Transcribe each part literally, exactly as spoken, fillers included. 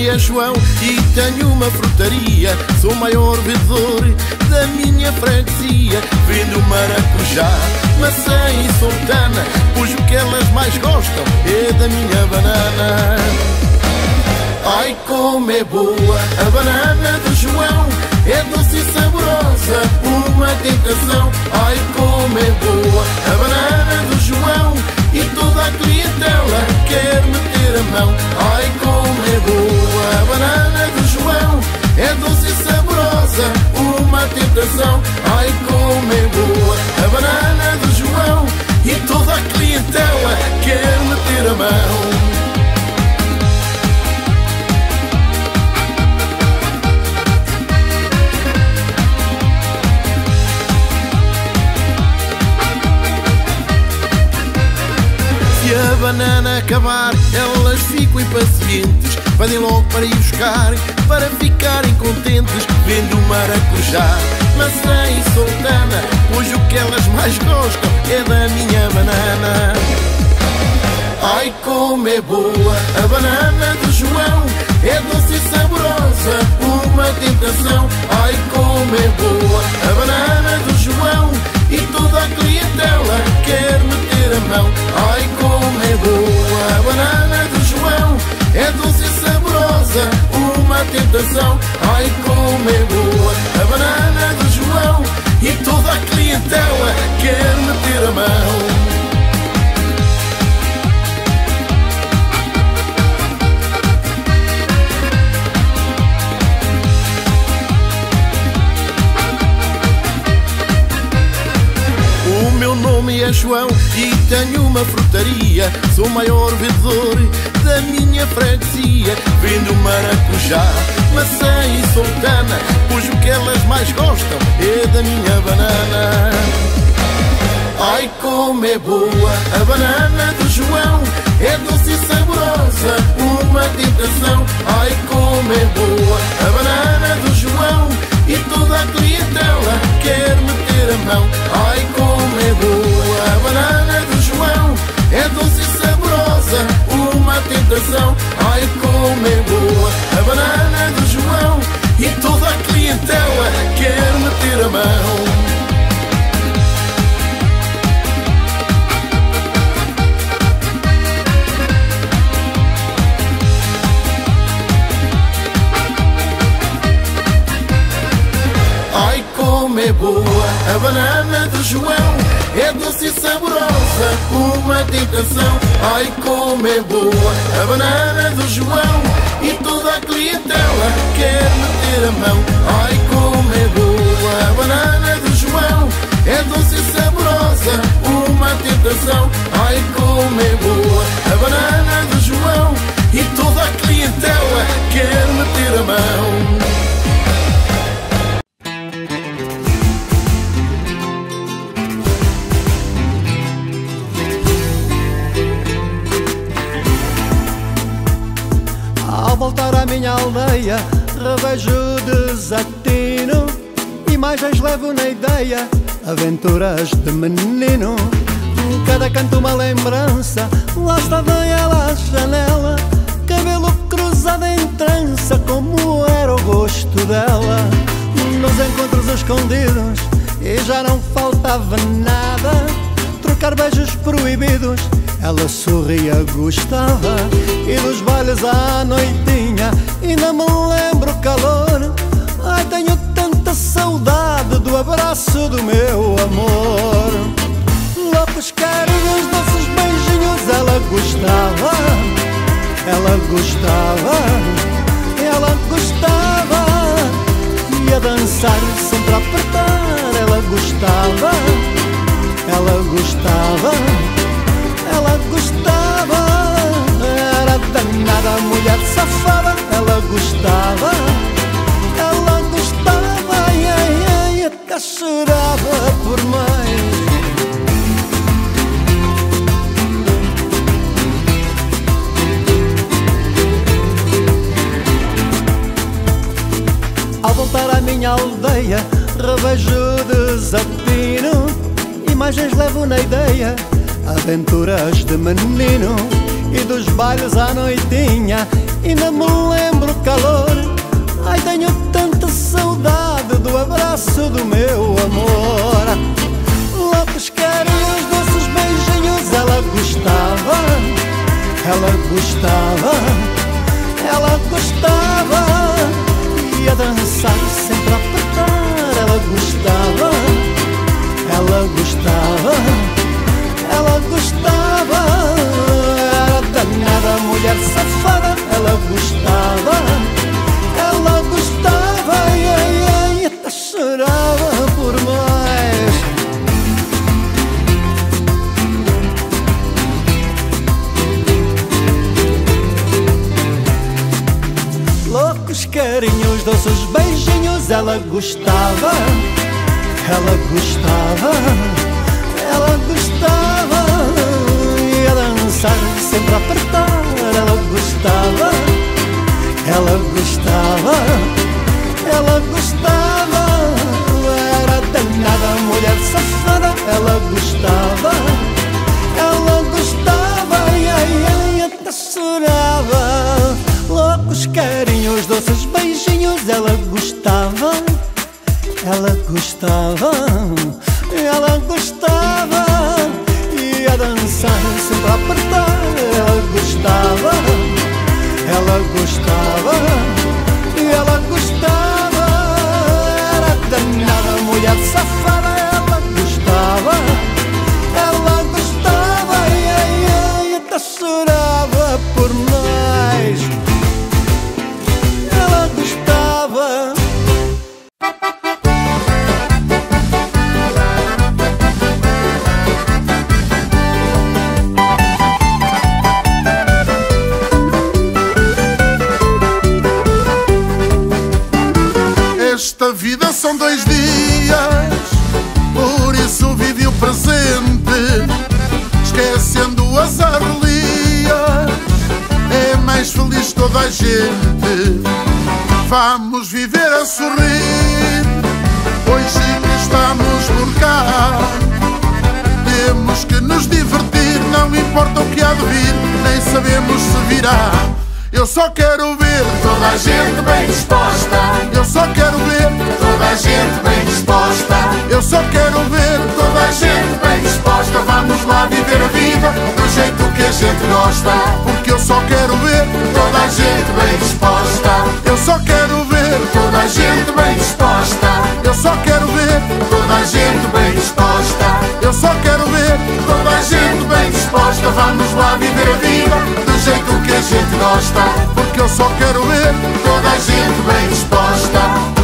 nome é João e tenho uma frutaria. Sou o maior vendedor da minha freguesia. Vendo maracujá, maçã e sultana, pois o que elas mais gostam é da minha banana. Ai, como é boa a banana do João, é doce e saborosa, uma tentação. Ai, como é boa a banana do João, e toda a clientela quer meter a mão. Ai, como é boa a banana do João, é doce e saborosa, uma tentação. Ai, como é boa a banana do João, e toda a clientela quer meter a mão. Se a banana acabar, elas ficam impacientes, pedem logo para ir buscar, para ficarem contentes. Vendo maracujá, maçã e sultana, pois o que elas mais gostam é da minha banana. Ai, como é boa a banana do João, é doce e saborosa, uma tentação. Ai, como é boa a banana do João, e toda a clientela quer meter a mão. Ai, como é boa a banana do João, é doce e saborosa, uma tentação. Ai, como é boa a banana do João, e toda a clientela quer meter a mão. O meu nome é João e tenho uma frutaria. Sou o maior vendedor da minha freguesia. Vendo maracujá, maçã e sultana, pois o que elas mais gostam é da minha banana. Ai, como é boa a banana do João, é doce e saborosa, uma tentação. Ai, como é boa a banana do João, e toda a clientela quer meter a mão. Ai, como é boa a banana do João, é doce e saborosa, uma tentação. Ai, como é boa a banana do João, e toda a clientela quer meter a mão. Ai, como é boa a banana do João, é doce e saborosa, uma tentação. Ai, como é boa a banana do João, e toda a clientela quer meter a mão. Ai, como é boa a banana do João, é doce e saborosa, uma tentação. Ai, como é boa a banana do João, e toda a clientela quer meter a mão. Ao voltar à minha aldeia, revejo o desatino, imagens levo na ideia, aventuras de menino. Cada canto uma lembrança, lá estava ela à janela, cabelo cruzado em trança, como era o gosto dela. Nos encontros escondidos, e já não faltava nada, trocar beijos proibidos, ela sorria, gostava. E dos bailes à noitinha, ainda me lembro o calor. Ai, tenho tanta saudade do abraço do meu amor. Loucos carinhos, doces beijinhos, ela gostava. Ela gostava, ela gostava. E a dançar, sempre a apertar, ela gostava. Ela gostava, ela gostava. Era danada, mulher safada, ela gostava. Ela gostava, ai, ai, ai, até chorava por mim. Ao voltar à minha aldeia, revejo o desatino, imagens levo na ideia, aventuras de menino. E dos bailes à noitinha, ainda me lembro o pedaço do meu amor. Loucos carinhos, doces beijinhos, ela gostava, ela gostava, ela gostava. Ia dançar sempre a apertar, ela gostava, ela gostava, ela gostava. Era danada, mulher safada, ela gostava, ela gostava. Ai, ai, ai, até chorava por mais. Loucos carinhos, doces beijinhos, ela gostava, ela gostava, ela gostava. Ia dançar sempre a apertar, ela gostava, ela gostava, ela gostava. Era danada, mulher safada, ela gostava, ela gostava. Ai, ai, ai, até chorava. Loucos carinhos, doces beijinhos, ela gostava, ela gostava, ela gostava. Ia dançar sempre a apertar, ela gostava, ela gostava, ela gostava. Era danada, mulher safada, ela gostava, ela gostava. Ai, ai, ai, até chorava por mais. Ela gostava. Esta vida são dois dias, por isso vive o presente, esquecendo as arlias. É mais feliz toda a gente. Vamos viver a sorrir, hoje que estamos por cá. Temos que nos divertir, não importa o que há de vir, nem sabemos se virá. Eu só quero ver toda a gente bem disposta. Eu só quero ver toda a gente bem disposta. Eu só quero ver toda a gente bem disposta. Vamos lá viver a vida do jeito que a gente gosta. Porque eu só quero ver toda a gente bem disposta. Eu só quero ver toda a gente bem disposta. Eu só quero ver toda a gente bem disposta. Eu só quero ver toda a gente bem disposta. Vamos lá viver a vida do jeito que a gente gosta. Porque eu só quero ver toda a gente bem disposta.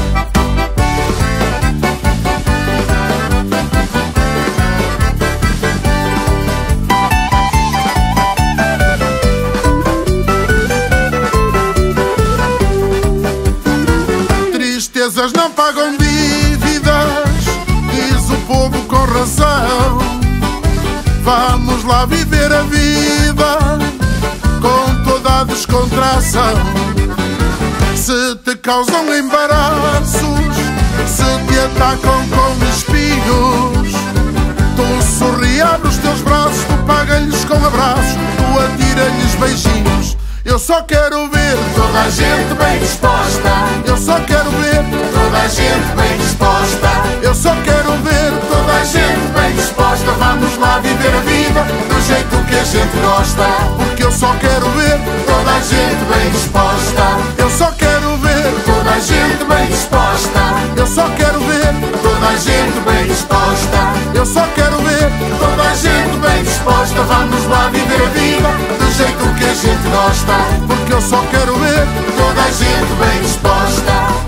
Tristezas não pagam dívidas, diz o povo com razão. Vamos lá viver a vida com toda a descontração. Se te causam embaraços, se te atacam com espinhos, tu sorri, abre os teus braços, tu paga-lhes com abraços, tu atira-lhes beijinhos. Eu só quero ver toda a gente bem disposta. Eu só quero ver toda a gente bem disposta. Eu só quero ver toda a gente bem disposta. Vamos lá viver a vida do jeito que a gente gosta. Porque eu só quero ver toda a gente bem disposta. Eu só quero ver toda a gente bem disposta. Eu só quero ver toda a gente bem disposta. Eu só quero ver toda a gente bem disposta. Vamos lá viver a vida do jeito que a gente gosta. Porque eu só quero ver toda a gente bem disposta.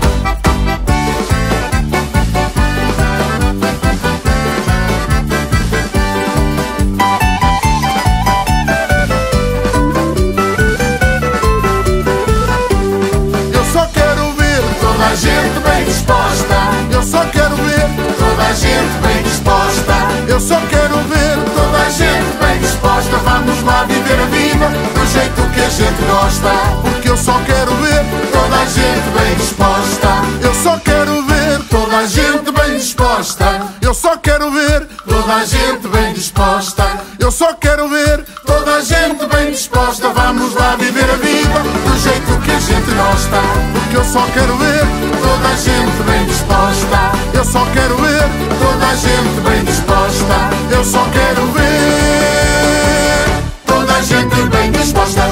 Eu só quero ver toda a gente bem disposta. Eu só quero ver toda a gente bem disposta. Eu só quero ver toda a gente bem disposta. Vamos lá viver a vida do jeito que a gente gosta. Porque eu só quero ver toda a gente bem disposta. Eu só quero ver toda a gente bem disposta. Eu só quero ver toda a gente bem disposta. Eu só quero ver toda a gente bem disposta. Vamos lá viver a vida do jeito que a gente gosta. Porque eu só quero ver toda a gente bem disposta. Eu eu só quero ver toda a gente bem disposta. Eu só quero ver toda a gente bem disposta.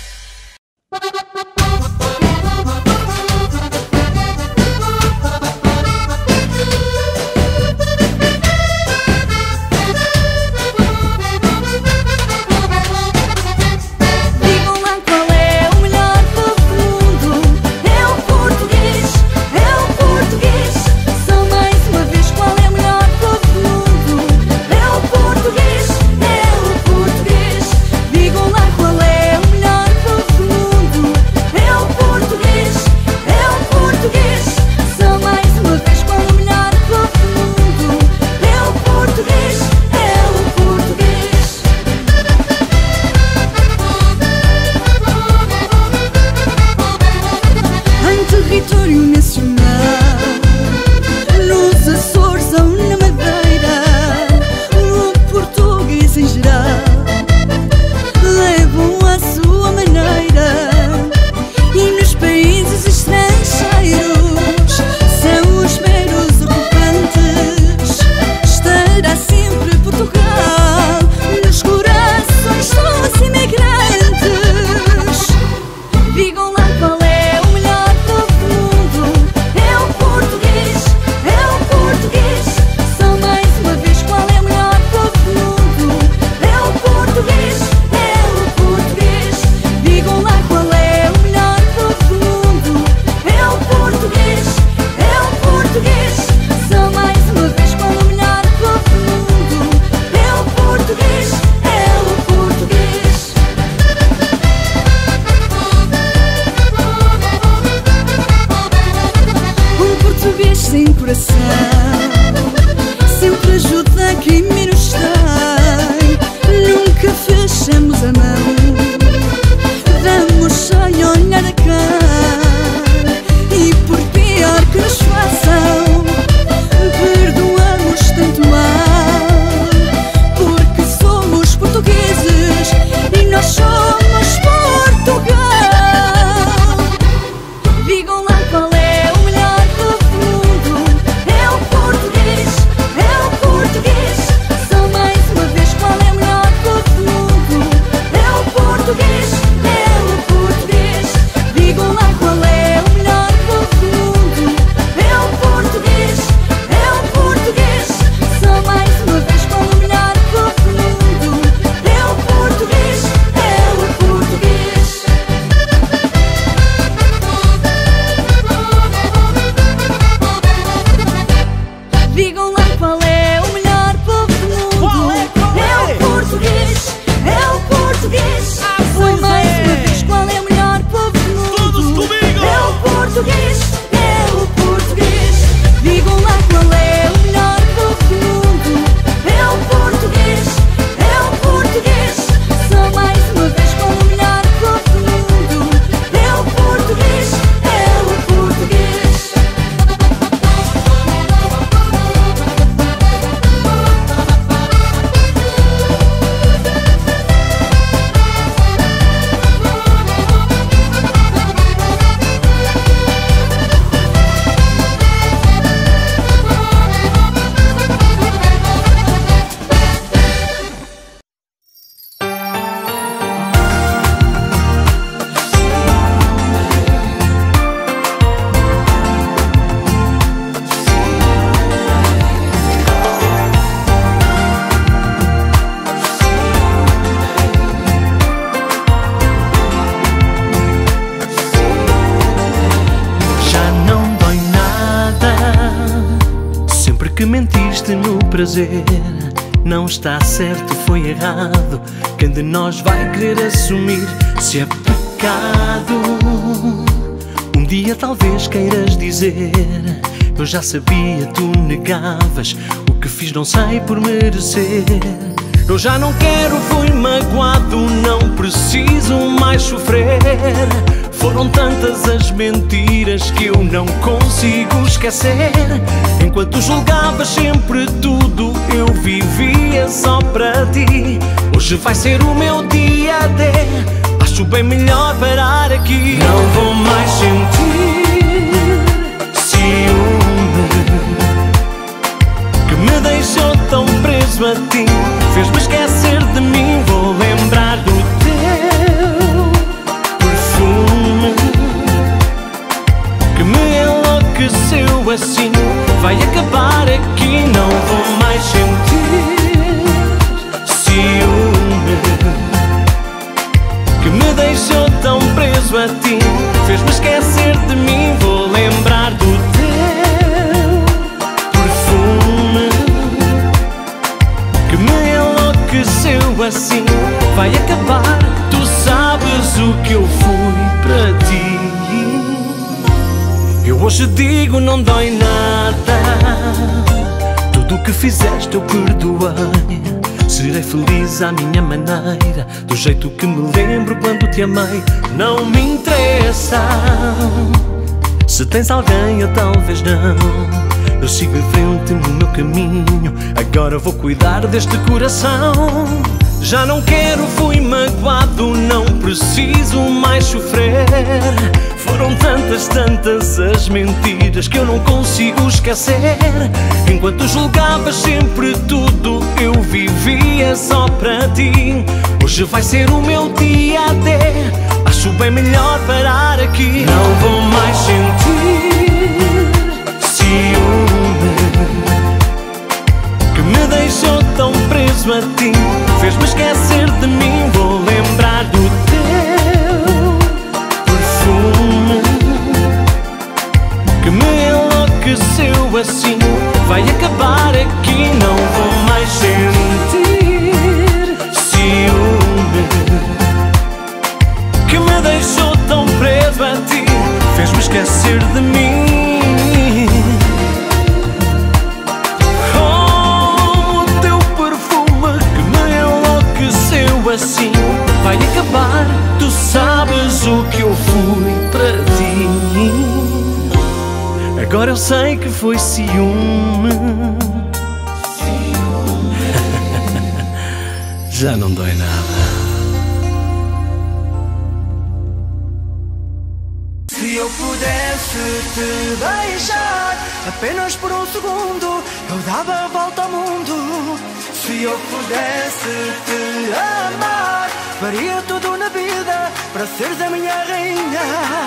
prazer. Não está certo, foi errado. Quem de nós vai querer assumir se é pecado? Um dia talvez queiras dizer: eu já sabia, tu negavas. O que fiz não sei por merecer. Eu já não quero, fui magoado, não preciso mais sofrer. Foram tantas as mentiras que eu não consigo esquecer. Enquanto julgavas sempre tudo, eu vivia só para ti. Hoje vai ser o meu dia D, acho bem melhor parar aqui. Não vou mais sentir ciúme, enlouqueceu assim. Vai acabar aqui, não vou mais sentir ciúme que me deixou tão preso a ti. Fez-me esquecer de mim, vou lembrar do teu perfume que me enlouqueceu assim. Vai acabar, tu sabes o que eu fui para ti. Eu hoje digo, não dói nada, tudo o que fizeste eu perdoei. Serei feliz à minha maneira, do jeito que me lembro quando te amei. Não me interessa se tens alguém ou talvez não. Eu sigo em frente no meu caminho, agora vou cuidar deste coração. Já não quero, fui magoado, não preciso mais sofrer. Foram tantas, tantas as mentiras que eu não consigo esquecer. Enquanto julgavas sempre tudo, eu vivia só para ti. Hoje vai ser o meu dia até, acho bem melhor parar aqui. Não vou mais sentir ciúme que me deixou tão preso a ti. Fez-me esquecer de mim, vou lembrar do teu perfume que me enlouqueceu assim. Vai acabar aqui, não vou mais sentir ciúme que me deixou tão preso a ti. Fez-me esquecer de mim. Assim vai acabar, tu sabes o que eu fui para ti. Agora eu sei que foi ciúme. Já não dói nada. Se eu pudesse te deixar apenas por um segundo, eu dava a volta ao mundo. Se eu pudesse te amar, faria tudo na vida para seres a minha rainha.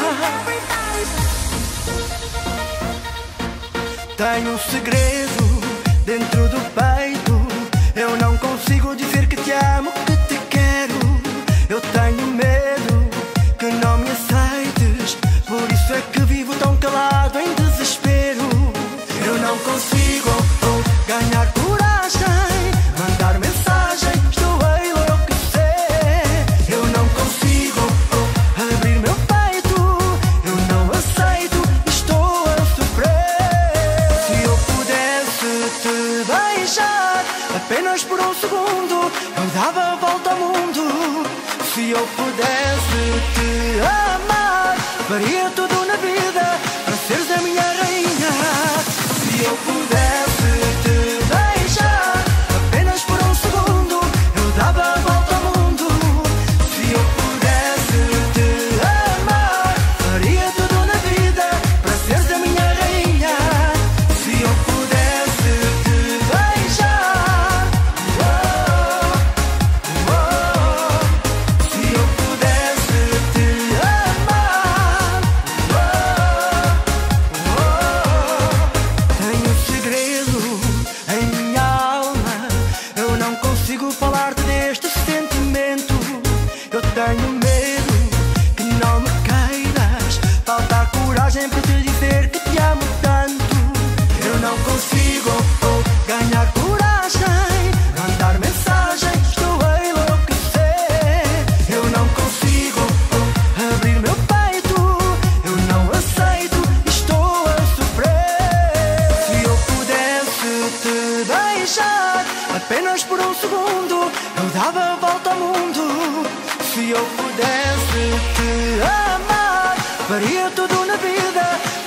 Tenho um segredo dentro do peito, eu não consigo dizer que te amo, que te quero. Eu tenho medo que não me aceites, por isso é que vivo tão calado em desespero. Eu não consigo ganhar coragem, mandar mensagem, estou a enlouquecer. Eu não consigo abrir meu peito, eu não aceito, estou a sofrer. Se eu pudesse te beijar apenas por um segundo, eu dava a volta ao mundo. Se eu pudesse te amar, faria tudo na vida para seres a minha rainha. Se eu pudesse te beijar apenas por um segundo, eu dava a volta ao mundo. Se eu pudesse te amar, faria tudo na vida para seres a minha rainha. Se eu pudesse te beijar, oh, oh, se eu pudesse te amar, oh, oh, tenho um segredo em minha alma, eu não consigo falar-te deste sentimento. Eu tenho medo que não me queiras, falta a coragem para te dizer que te amo tanto. Eu não consigo ganhar coragem, mandar mensagem, estou a enlouquecer. Eu não consigo abrir meu peito, eu não aceito, estou a sofrer. Se eu pudesse te beijar apenas por um segundo, eu dava a volta ao mundo. Se eu pudesse te amar, faria tudo na vida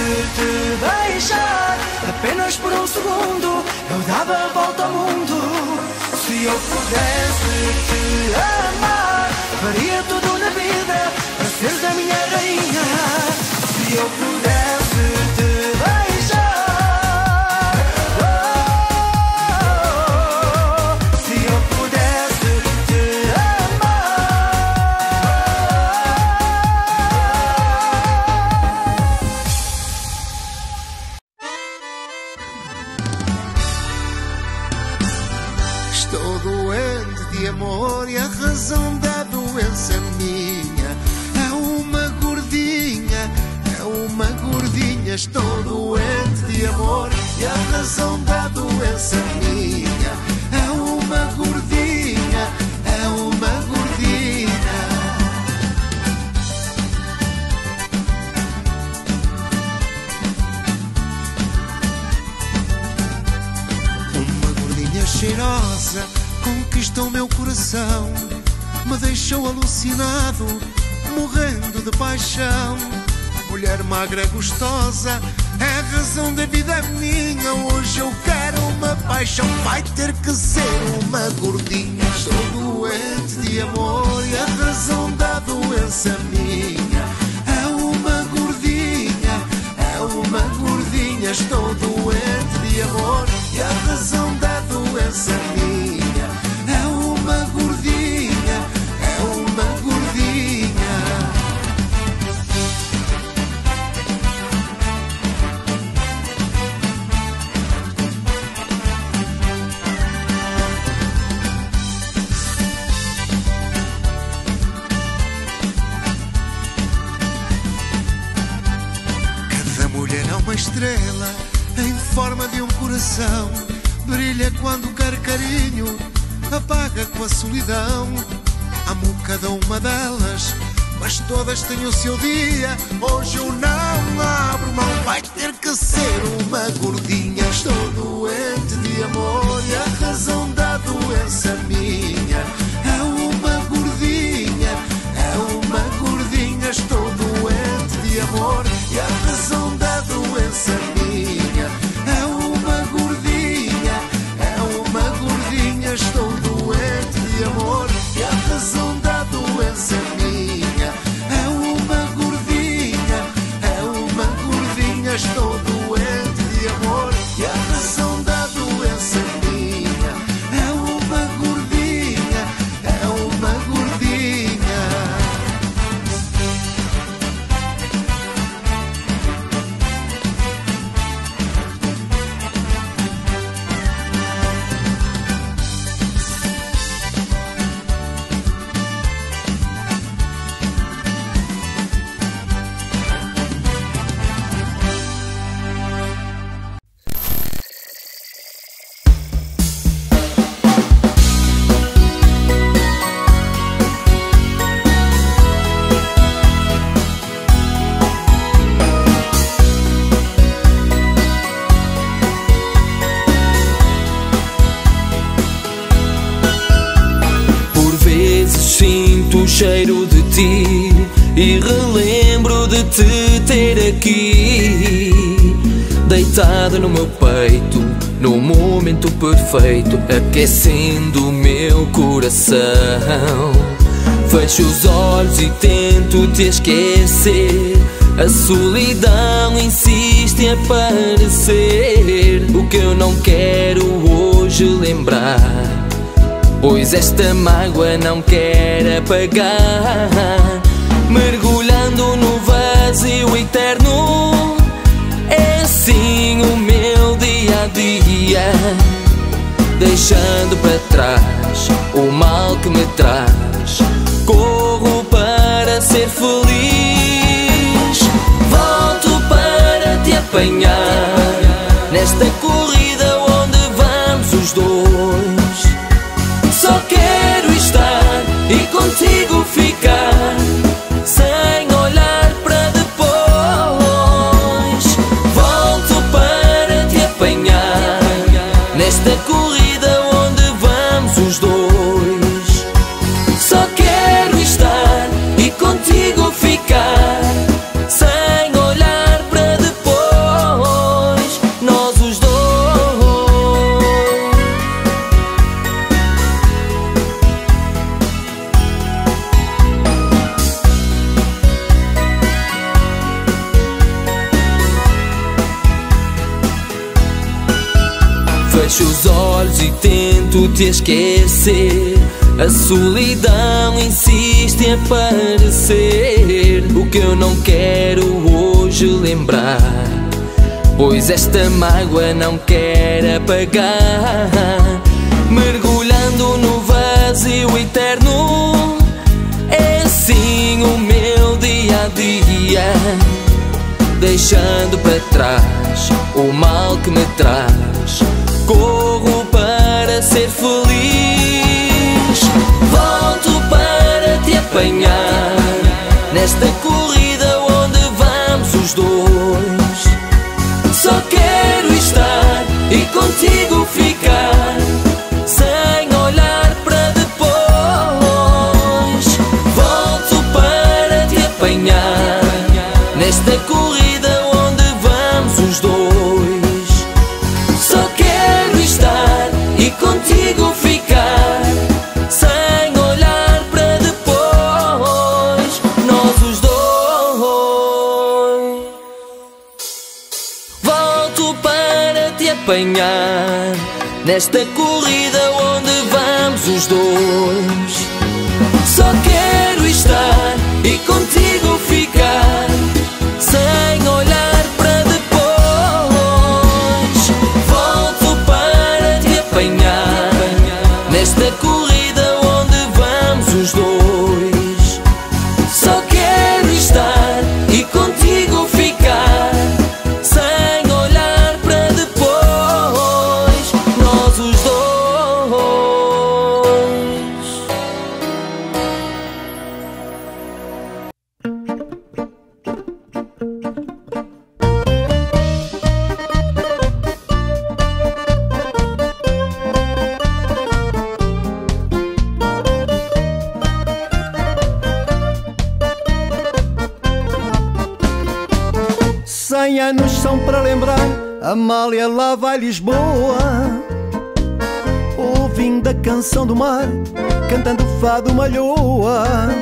te deixar, apenas por um segundo eu dava a volta ao mundo. Se eu pudesse te amar, faria tudo na vida para seres a minha rainha. Se eu pudesse te deixar, oh, se eu pudesse te Estou doente de amor e a razão da doença minha é uma gordinha, é uma gordinha. Estou doente de amor e a razão da doença minha é uma gordinha, é uma gordinha. Uma gordinha cheirosa conquistou meu coração, me deixou alucinado, morrendo de paixão. Mulher magra gostosa, é a razão da vida minha. Hoje eu quero uma paixão, vai ter que ser uma gordinha. Estou doente de amor e a razão da doença minha é uma gordinha, é uma gordinha. Estou doente de amor e a razão da doença minha é uma gordinha, é uma gordinha. Cada mulher é uma estrela em forma de um coração, brilha quando quer carinho, apaga com a solidão. Amo cada uma delas, mas todas têm o seu dia. Hoje eu não abro mão, vai ter que ser uma gordinha. Estou doente de amor e a razão da doença minha é uma gordinha, é uma gordinha. Estou doente de amor e a razão da doença minha é uma gordinha, é uma gordinha. Estou doente de amor e a razão da doença minha é uma gordinha, é uma gordinha. Estou doente de amor e a razão da doença minha é uma gordinha, é uma gordinha. Sinto o cheiro de ti e relembro de te ter aqui, deitado no meu peito, no momento perfeito, aquecendo o meu coração. Fecho os olhos e tento te esquecer, a solidão insiste em aparecer. O que eu não quero hoje lembrar, pois esta mágoa não quer apagar. Mergulhando no vazio eterno, é assim o meu dia a dia, deixando para trás o mal que me traz. Corro para ser feliz, volto para te apanhar, nesta corrida onde vamos os dois. Só quero estar e contigo ficar, sem olhar para depois. Volto para te apanhar, nesta corrida onde vamos os dois. Só quero estar e contigo ficar, sem olhar para depois. Fecho os olhos e tento te esquecer. A solidão insiste em aparecer. O que eu não quero hoje lembrar, pois esta mágoa não quer apagar. Mergulhando no vazio eterno, é assim o meu dia a dia, deixando para trás o mal que me traz. Corro para ser feliz, volto para te apanhar nesta corrida onde vamos os dois. Só quero estar e contigo ficar, sem olhar para depois. Volto para te apanhar nesta corrida onde vamos os dois. Só quero estar e contigo ficar, sem olhar para depois. Nós os dois. Volto para te apanhar nesta corrida onde vamos os dois. Só quero estar e contigo ficar, sem olhar para depois. Volto para te apanhar nesta corrida onde vamos os dois. Só quero estar e contigo ficar, sem olhar para depois. Nós os dois. Cem anos são para lembrar, Amália lá vai Lisboa, ouvindo a canção do mar, cantando fado malhoa.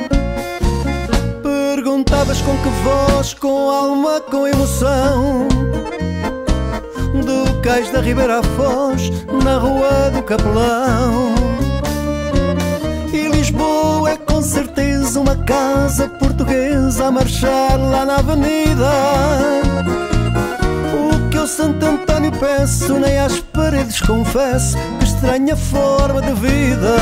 Perguntavas com que voz, com alma, com emoção, do cais da Ribeira à Foz, na rua do Capelão. E Lisboa é com certeza uma casa portuguesa a marchar lá na avenida. O que eu Santo António peço, nem às paredes confesso, que estranha forma de vida.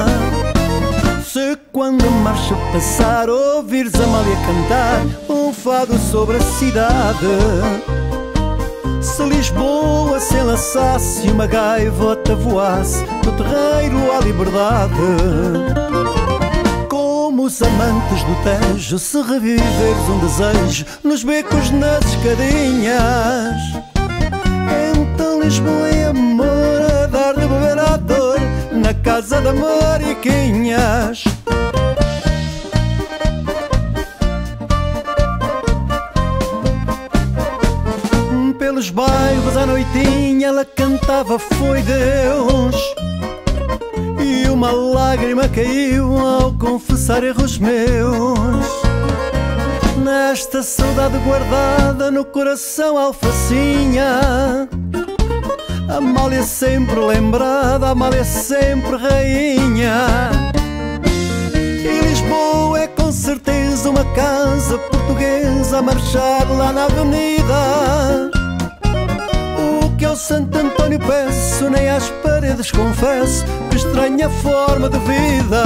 Se quando a marcha passar ouvires Amália cantar um fado sobre a cidade, se Lisboa se enlaçasse e uma gaivota voasse do terreiro à liberdade, como os amantes do Tejo, se reviveres um desejo nos becos, nas escadinhas, então Lisboa é amor a dar de beber à dor na casa da Mariquinhas. Pelos bairros à noitinha ela cantava foi Deus, e uma lágrima caiu ao confessar erros meus. Nesta saudade guardada no coração alfacinha, Amália sempre lembrada, Amália sempre rainha. E Lisboa é com certeza uma casa portuguesa a marchar lá na avenida. O que ao Santo António peço, nem às paredes confesso, que estranha forma de vida.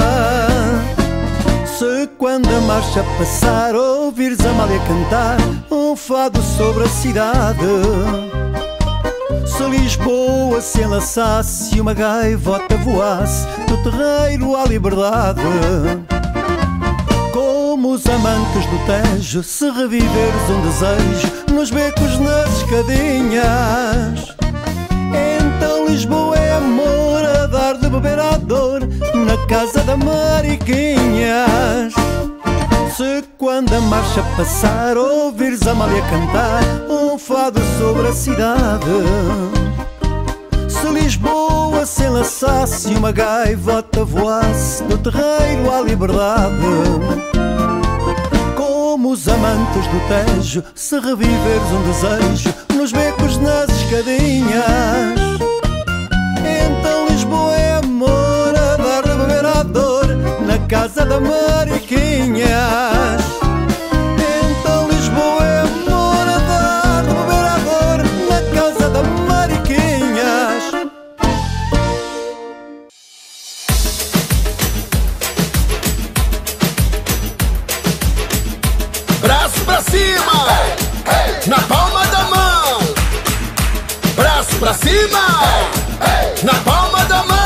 Se quando a marcha passar ouvires Amália cantar um fado sobre a cidade, se Lisboa se enlaçasse e uma gaivota voasse do terreiro à liberdade, como os amantes do Tejo, se reviveres um desejo nos becos, nas escadinhas, então Lisboa é amor a dar de beber à dor na casa da Mariquinhas. Se quando a marcha passar ouvires Amália cantar um fado sobre a cidade, se Lisboa se enlaçasse e uma gaivota voasse do terreiro à liberdade, como os amantes do Tejo, se reviveres um desejo nos becos, nas escadinhas, casa da Mariquinhas. Então Lisboa é amor a dar, de beber a dor na casa da Mariquinhas. Braço pra cima, hey, hey, na palma da mão. Braço pra cima, hey, hey, na palma da mão.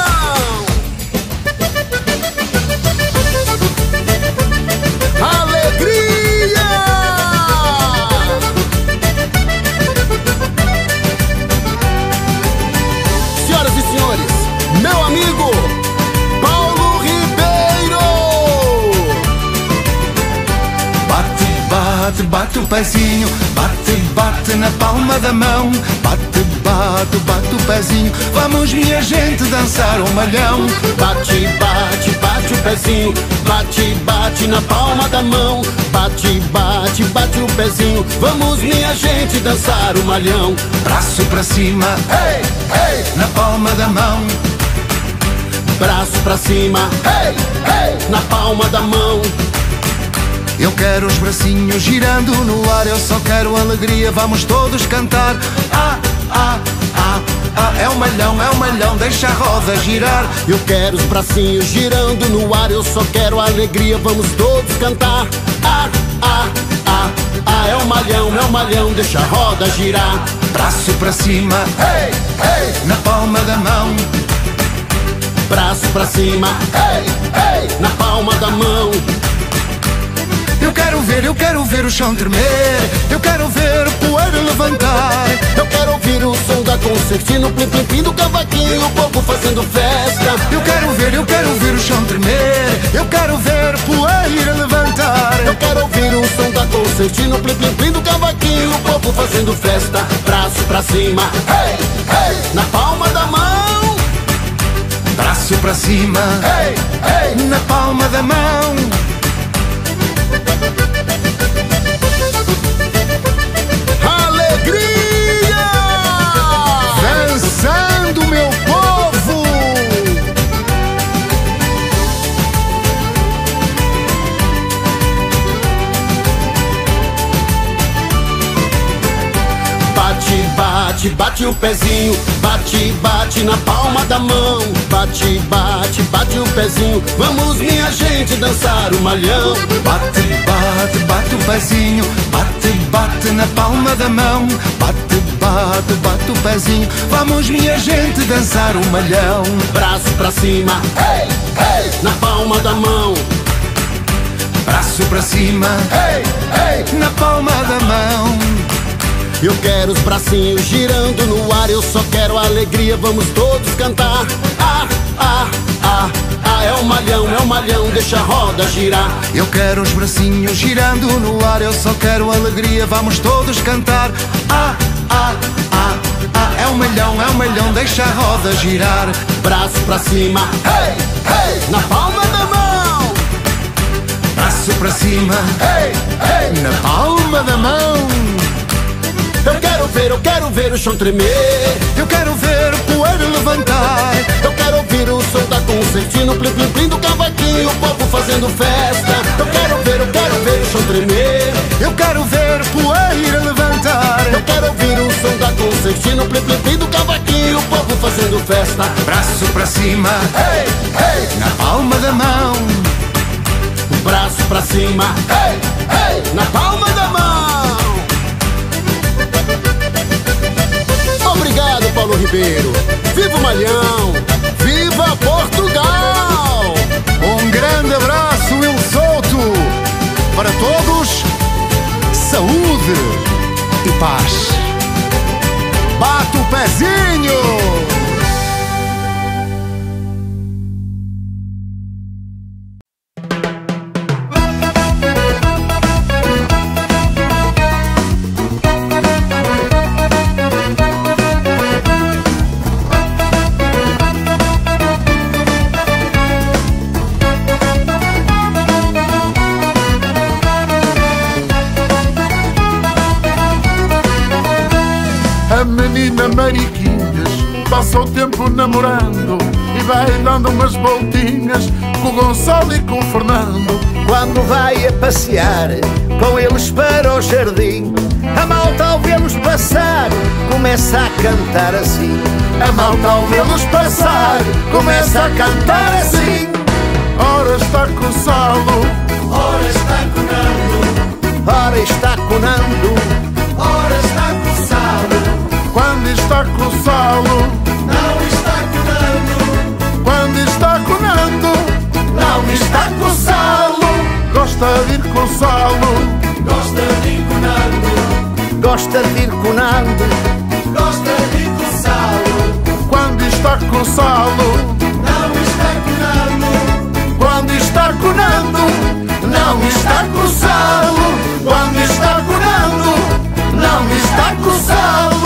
Alegria! Senhoras e senhores, meu amigo Paulo Ribeiro. Bate, bate, bate o pezinho, bate, bate na palma da mão. Bate, bate, bate o pezinho, vamos minha gente dançar um malhão. Bate, bate, bate o pezinho, bate, bate na palma da mão. Bate, bate, bate o pezinho, vamos minha gente dançar o malhão. Braço pra cima, Hey, hey, na palma da mão. braço pra cima, hey, hey, na palma da mão. Eu quero os bracinhos girando no ar, eu só quero alegria, vamos todos cantar. Ah, ah, ah, ah, é o malhão, é o malhão, deixa a roda girar. Eu quero os bracinhos girando no ar, eu só quero alegria, vamos todos cantar. Ah, ah, ah, ah, é o malhão, é o malhão, deixa a roda girar. Braço pra cima, Hey, hey, na palma da mão. braço pra cima, hey, hey, na palma da mão. Eu quero ver, eu quero ver o chão tremer. Eu quero ver poeira levantar. Eu quero ouvir o som da concertina, o plim plim plim do cavaquinho, o povo fazendo festa. Eu quero ver, eu quero ver o chão tremer. Eu quero ver poeira levantar. Eu quero ouvir o som da concertina, o plim plim plim do cavaquinho, o povo fazendo festa. Braço pra cima, hey, hey, na palma da mão. Braço pra cima, Hey, hey, na palma da mão. alegria! Dançando, meu povo. Bate, bate, bate o pezinho, bate, bate na palma da mão. Bate, bate, bate o pezinho, vamos minha gente dançar o malhão. Bate, bate, bate o pezinho, bate, bate na palma da mão. Bate, bate, bate o pezinho, vamos minha gente dançar o malhão. Braço pra cima, hey, hey, na palma da mão. Braço pra cima, Hey, hey, na palma da mão. eu quero os bracinhos girando no ar, eu só quero alegria, vamos todos cantar. Ah, ah, ah, ah, é o malhão, é o malhão, deixa a roda girar. Eu quero os bracinhos girando no ar, eu só quero alegria, vamos todos cantar. Ah, ah, ah, ah, é o malhão, é o malhão, deixa a roda girar. Braço pra cima, hey, hey, na palma da mão. Braço pra cima, Hey, hey, na palma da mão. eu quero ver, eu quero ver o chão tremer. Eu quero ver poeira levantar. Eu quero ouvir o som da concertina, o plim plim plim do cavaquinho, o povo fazendo festa. Eu quero ver, eu quero ver o chão tremer. Eu quero ver poeira levantar. Eu quero ouvir o som da concertina, o plim plim plim do cavaquinho, o povo fazendo festa. Braço pra cima, Hey, hey, na palma da mão. braço pra cima, hey, hey, na palma da mão. Obrigado, Paulo Ribeiro. Viva o Malhão! Viva Portugal! Um grande abraço, Il Souto. Para todos, saúde e paz. Bate o pezinho. A menina Mariquinhas passa o tempo namorando e vai dando umas voltinhas com o Gonçalo e com o Fernando. Quando vai a passear com eles para o jardim, a malta ao vê-los passar começa a cantar assim. A malta ao vê-los passar começa a cantar assim. Ora está com o Salo, Ora está conando, ora está conando, ora está com salo. quando está com o Salo, Não está conando, quando está conando, não está com salo. gosta de ir com o Salo, Gosta de ir conando, gosta de ir conando, gosta de ir com salo. quando está com o Salo, Não está conando, quando está conando, não está com salo. quando está conando, Não está com salo.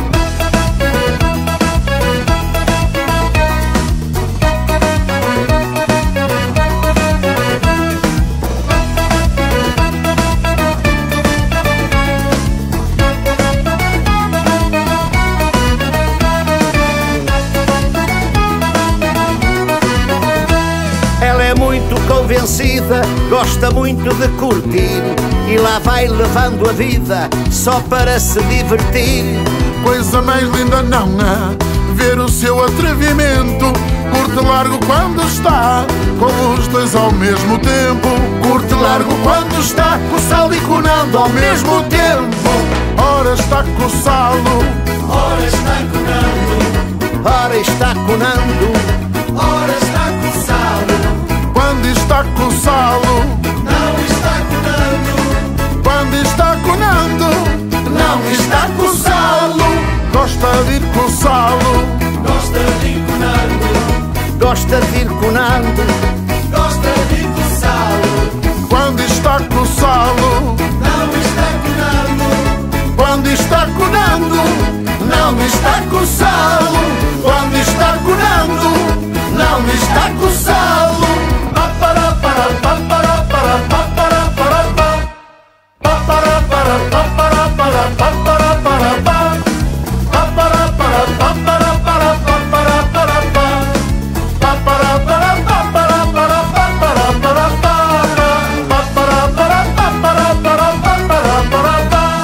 ela é muito convencida, gosta muito de curtir e lá vai levando a vida só para se divertir. coisa mais linda não há ver o seu atrevimento. Curte largo quando está com os dois ao mesmo tempo. Curte largo quando está com o Salo e conando ao mesmo tempo. Ora está com o Salo, Ora está conando, Ora está conando, ora está com salo. quando está com o Salo, Não está conando, quando está conando, não está com salo. gosta de ir com o Salo, Gosta de ir conando, gosta de ir conando, gosta de ir com salo. quando está com o Salo, Não está conando, quando está conando, não está com salo. quando está conando, Não está com salo. pa para para pa para para pa para para pa pa para para pa para para pa para para pa pa para para pa para para pa para para pa pa para para pa para para pa para para pa pa para para pa para para pa para para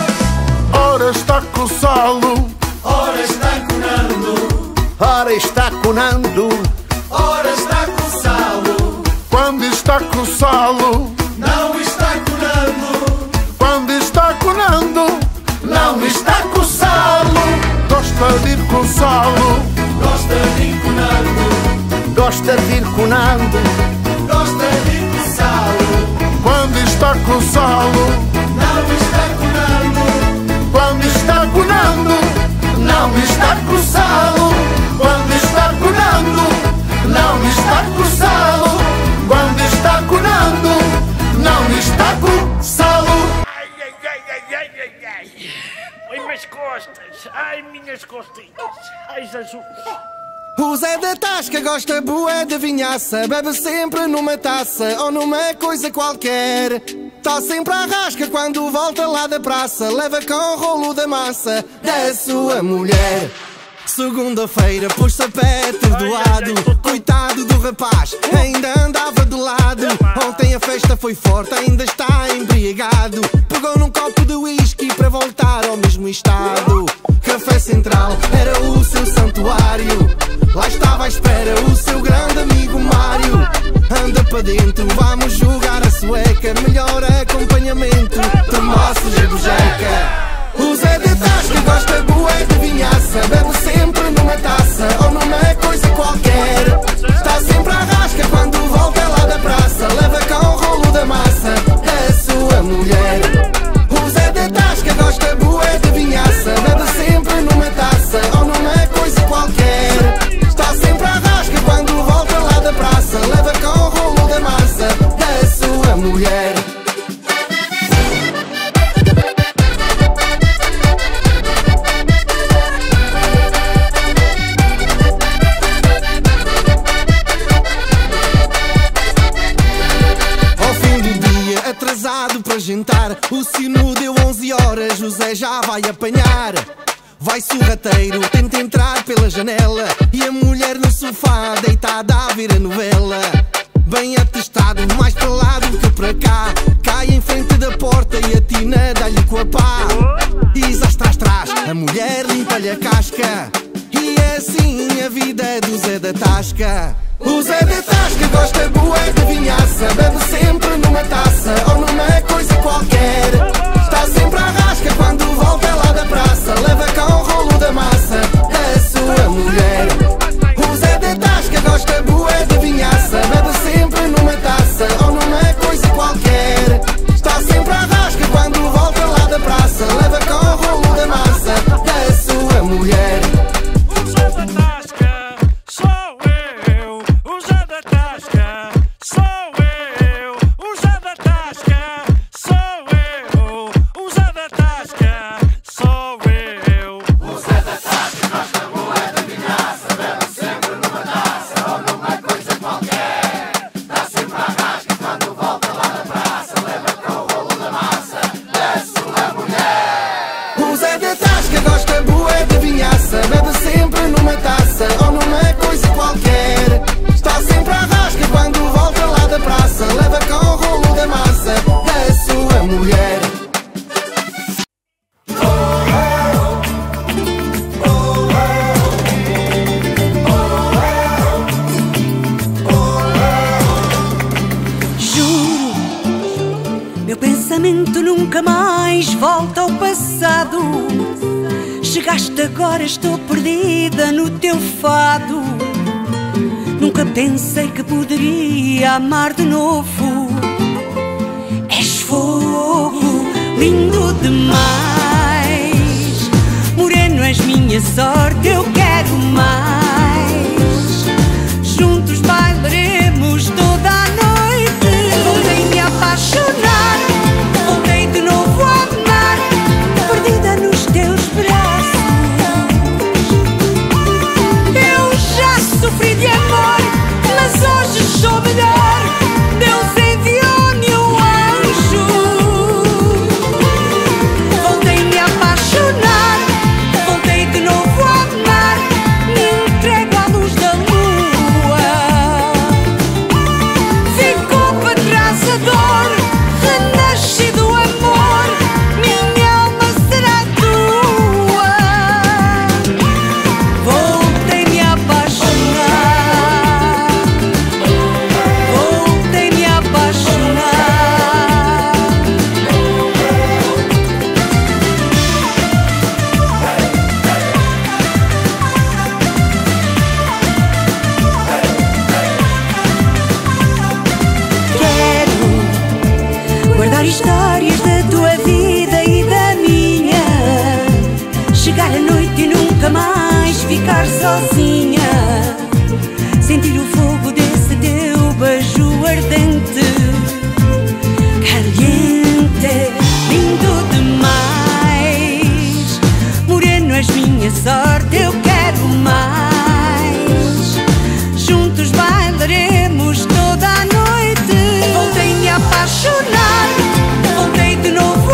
pa. Ora está com o Salo, Ora está conando, ora está conando, ora está com salo. quando está com o Salo, Não está conando, quando está conando, não está com salo. gosta de ir com o Salo, Gosta de ir conando, gosta de ir conando, gosta de ir com salo. quando está com o Salo, Não está conando, quando está conando, não está com salo. quando está conando, Não está com salo. quando está conando, Não está com salo. Ai, ai, ai, ai, ai, ai, ai. Ai, minhas costas. Ai, minhas costinhas. Ai, Jesus. O Zé da Tasca gosta bué de vinhaça, bebe sempre numa taça ou numa coisa qualquer. Tá sempre à rasca quando volta lá da praça, leva com o rolo da massa da sua mulher. Segunda-feira pôs sapetas do lado, coitado do rapaz, ainda andava de lado. Ontem a festa foi forte, ainda está embriagado. Pegou num copo de whisky para voltar ao mesmo estado. Café Central era o seu santuário, lá estava à espera o seu grande amigo Mário. Anda para dentro, vamos jogar a sueca, melhor acompanhamento de maços e bujeca. O Zé de Tasca gosta bué de vinhaça, bebe sempre numa taça ou numa coisa qualquer. Está sempre à rasca quando volta lá da praça, leva com o rolo da massa a sua mulher. O Zé de Tasca gosta bué de vinhaça, bebe sempre numa taça ou numa coisa qualquer. Está sempre à rasca quando volta lá da praça, leva com o rolo da massa a sua mulher. Para jantar, o sino deu onze horas, José já vai apanhar. Vai sorrateiro, tenta entrar pela janela e a mulher no sofá deitada a ver a novela. bem atestado, mais para lá do que para cá. Cai em frente da porta e a tina dá-lhe com a pá. E zás tras tras, a mulher limpa-lhe a casca. E é assim a vida do Zé da Tasca. O Zé da Tasca gosta bué de vinhaça, bebe sempre numa taça ou numa coisa qualquer. Está sempre à rasca quando volta lá da praça, leva cá um rolo da massa a sua mulher. O Zé da Tasca gosta bué de vinhaça, bebe sempre numa taça ou numa coisa qualquer. Está sempre à rasca quando volta lá da praça, leva cá um rolo da massa a sua mulher. O Zé da Tasca sou eu, o Zé da Tasca sou eu, o Zé da Tasca sou eu, o Zé da Tasca sou eu. O Zé da Tasca gosta bué de vinhaça, bebe sempre numa taça ou numa coisa qualquer. Dá sempre à rasca quando volta lá da praça, leva com o rolo da massa da sua mulher. O Zé da Tasca gosta bué de vinhaça, bebe sempre numa taça ou numa coisa qualquer. Está sempre à rasca quando volta lá da praça, leva com o rolo da massa da sua mulher. Juro, meu pensamento nunca mais volta ao passado. Chegaste agora, estou perdida no teu fado. Nunca pensei que poderia amar de novo. És fogo, lindo demais. Moreno, és minha sorte, eu quero mais. Juntos bailaremos toda a noite. Voltei-me a apaixonar, voltei de novo a amar, perdida nos teus braços. Eu já sofri de amor, mas hoje sou melhor. Deus enviou-me um anjo. Voltei-me a apaixonar, voltei de novo a amar, me entrego à luz da lua. Ficou para trás a dor, renasci do amor, minha alma será tua. Voltei-me a apaixonar, voltei-me a apaixonar. Quero guardar histórias da tua vida e da minha. Chegar à noite e nunca mais ficar sozinha. Sentir o fogo desse teu beijo ardente, caliente, lindo demais. Moreno, és minha sorte, eu quero mais. Juntos bailaremos toda a noite. Voltei-me a apaixonar, voltei de novo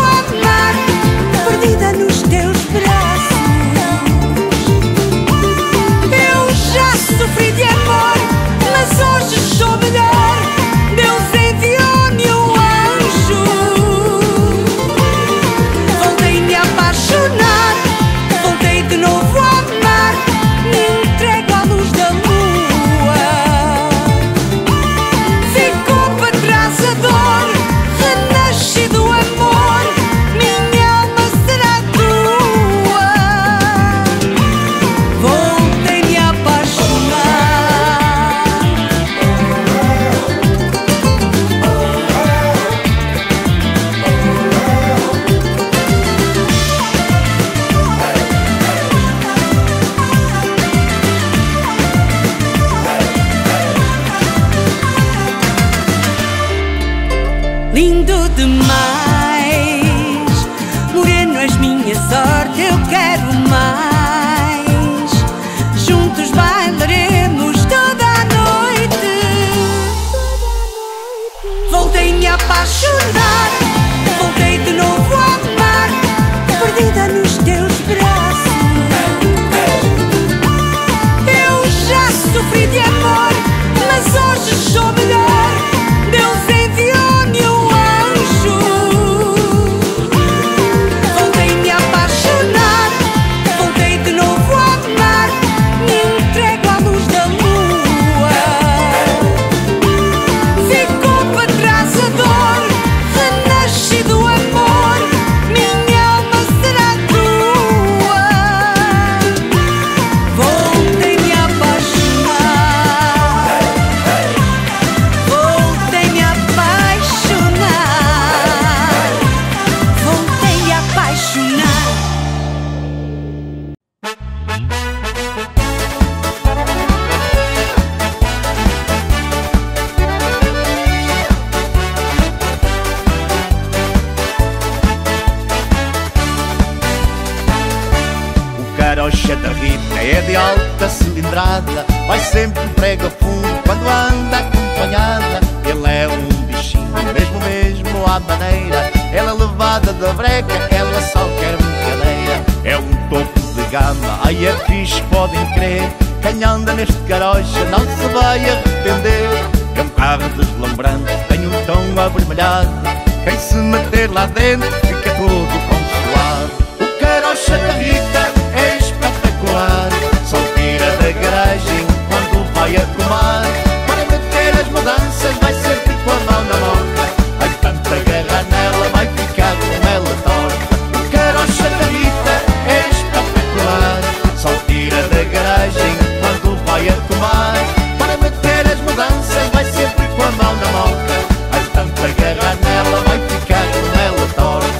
é de alta cilindrada, vai sempre prega fundo quando anda acompanhada. Ele é um bichinho, mesmo mesmo à maneira. Ela é levada da breca, ela só quer brincadeira. É um topo de gama, ai é fixe, podem crer. Quem anda neste carocha não se vai arrepender. É um carro deslumbrante, tem um tom avermelhado. Quem se meter lá dentro fica todo consolado. O carocha da Rita é espetacular, só tira da garagem quando vai a tomar. Para meter as mudanças vai sempre com a mão na boca. Há tanta guerra nela, vai ficar com ela torta. O carocha da Rita é espetacular, só tira da garagem quando vai a tomar. Para meter as mudanças vai sempre com a mão na boca. Há tanta guerra nela, vai ficar com ela torta.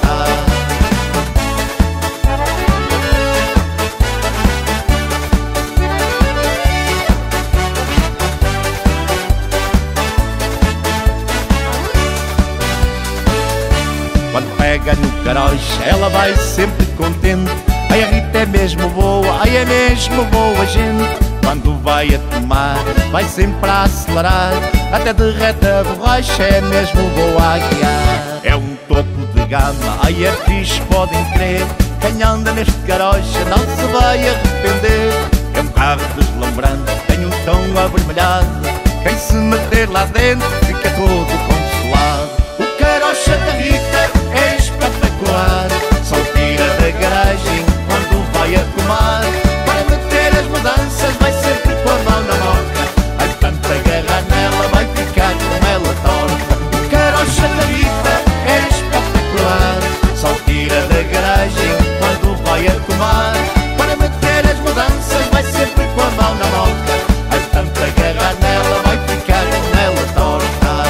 Quando pega no carocha ela vai sempre contente. Ai, a Rita é mesmo boa, ai, é mesmo boa gente. Quando vai a tomar vai sempre a acelerar, até derrete a borracha, é mesmo boa a guiar. É um topo de gama, ai, é fixe, podem crer. Quem anda neste carocha não se vai arrepender. É um carro deslumbrante, tem um tom avermelhado. Quem se meter lá dentro fica todo consolado. O carocha da Rita é espetacular, só tira da garagem quando vai a tomar. Para meter as mudanças vai sempre com a mão na boca. Há tanta guerra nela, vai ficar com ela torta. O carocha da Rita é espetacular, só tira da garagem quando vai a tomar. Para meter as mudanças vai sempre com a mão na boca. Há tanta guerra nela, vai ficar com ela torta.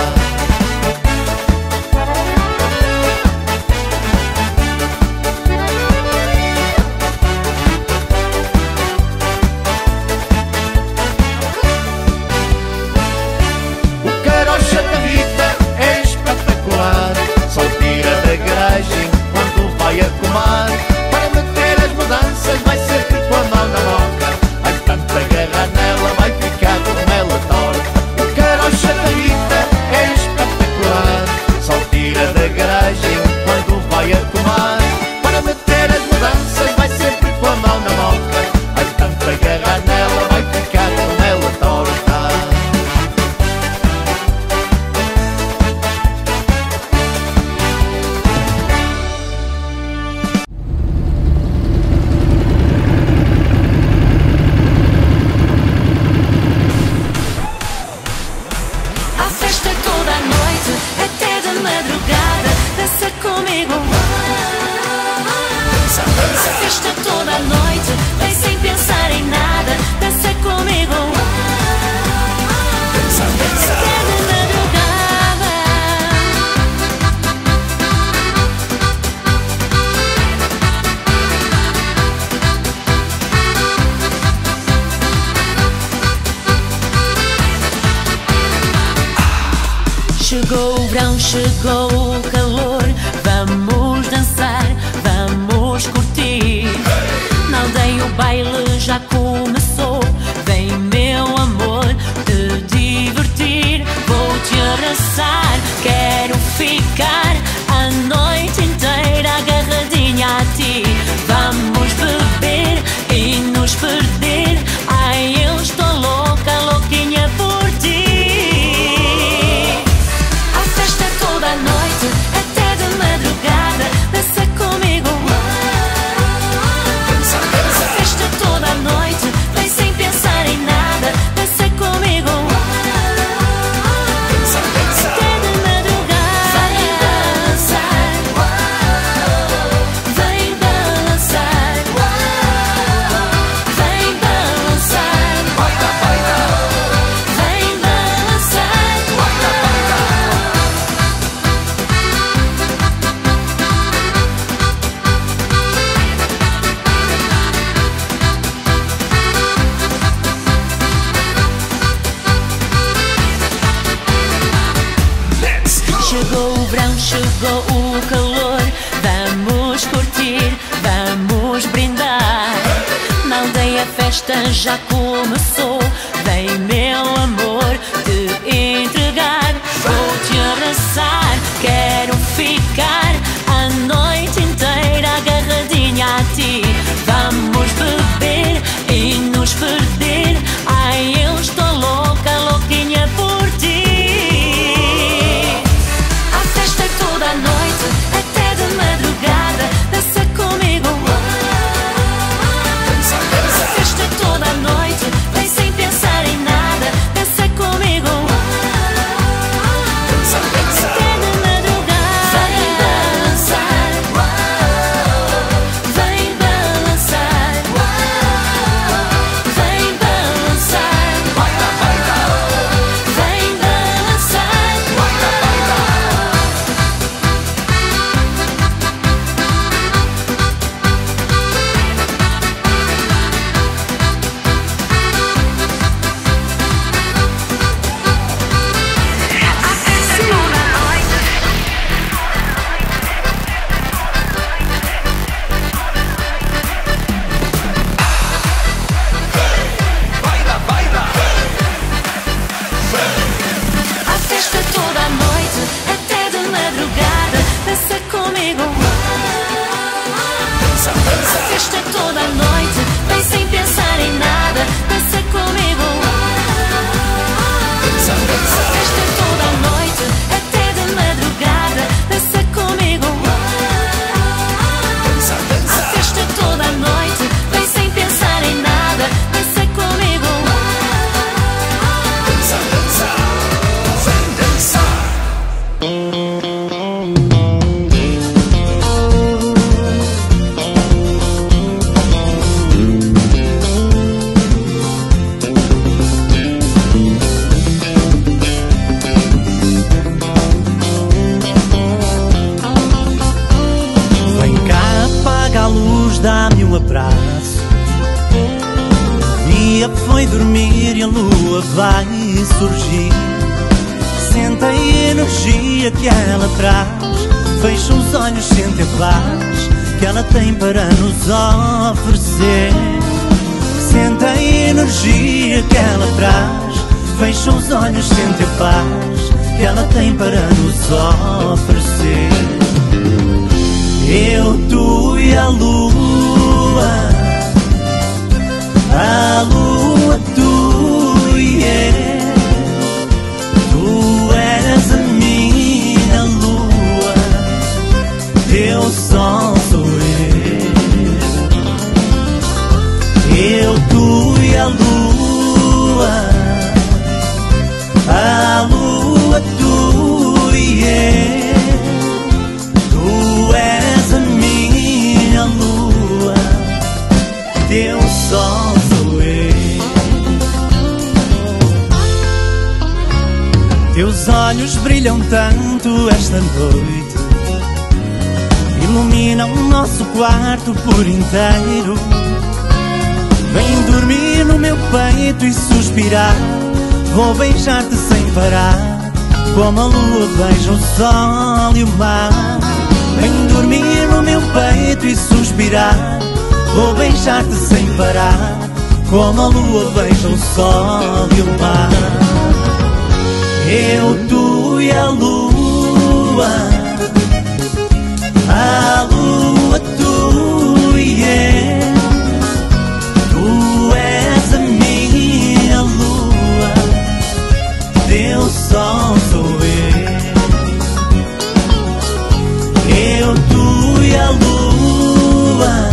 Para meter as mudanças vai sempre com a mão na boca. Há tanta guerra nela, vai ficar com ela torta. O carocha da Rita é espetacular, só tira da garagem quando vai a tomar. Para meter as mudanças vai sempre com a mão na boca. Há tanta guerra nela, vai ficar com ela torta. Chegou o verão, chegou o calor. Vamos dançar, vamos curtir. Na aldeia o baile já começou. Vem, meu amor, te divertir. Vou te abraçar, quero ficar a noite inteira agarradinha a ti. Vamos beber e nos perder. Ai, eu estou louca, louquinha por ti. A festa toda a noite já começou. Vem, meu amor, te entregar. Vou te abraçar, quero ficar a noite inteira agarradinha a ti. Vamos beber e nos perder. Ai, eu estou louca, louquinha por ti. A festa é toda a noite, até de madrugada. Dança comigo. A festa é toda a noite, vem sem pensar em nada. Dança comigo. Até de madrugada. Vem balançar, vem balançar, vem balançar, vem balançar. A festa é toda a noite, até de madrugada. Dança comigo. A festa é toda a noite, vem sem pensar em nada. Dança comigo. A festa é toda a noite, até de madrugada. Dança comigo. A festa é toda a noite, vem sem pensar em nada. Dança comigo. Vem cá, apaga a luz, dá-me um abraço. O dia foi dormir e a lua vai surgir. Sente a energia que ela traz. Fecha os olhos, sente a paz que ela tem para nos oferecer. Sente a energia que ela traz. Fecha os olhos, sente a paz que ela tem para nos oferecer. Eu, tu e a lua, a lua, tu e eu. Tu és a minha lua, teu sol sou eu. Eu, tu e a lua, a lua, tu e eu. Tu és a minha lua, teu sol sou eu. Teus olhos brilham tanto esta noite, iluminam o nosso quarto por inteiro. Vem dormir no meu peito e suspirar. Vou beijar-te sem parar, como a lua beija o sol e o mar. Vem dormir no meu peito e suspirar. Vou beijar-te sem parar, como a lua beija o sol e o mar. Eu, tu e a lua, a lua, tu e eu. Tu és a minha lua, teu sol sou eu. Eu, tu e a lua,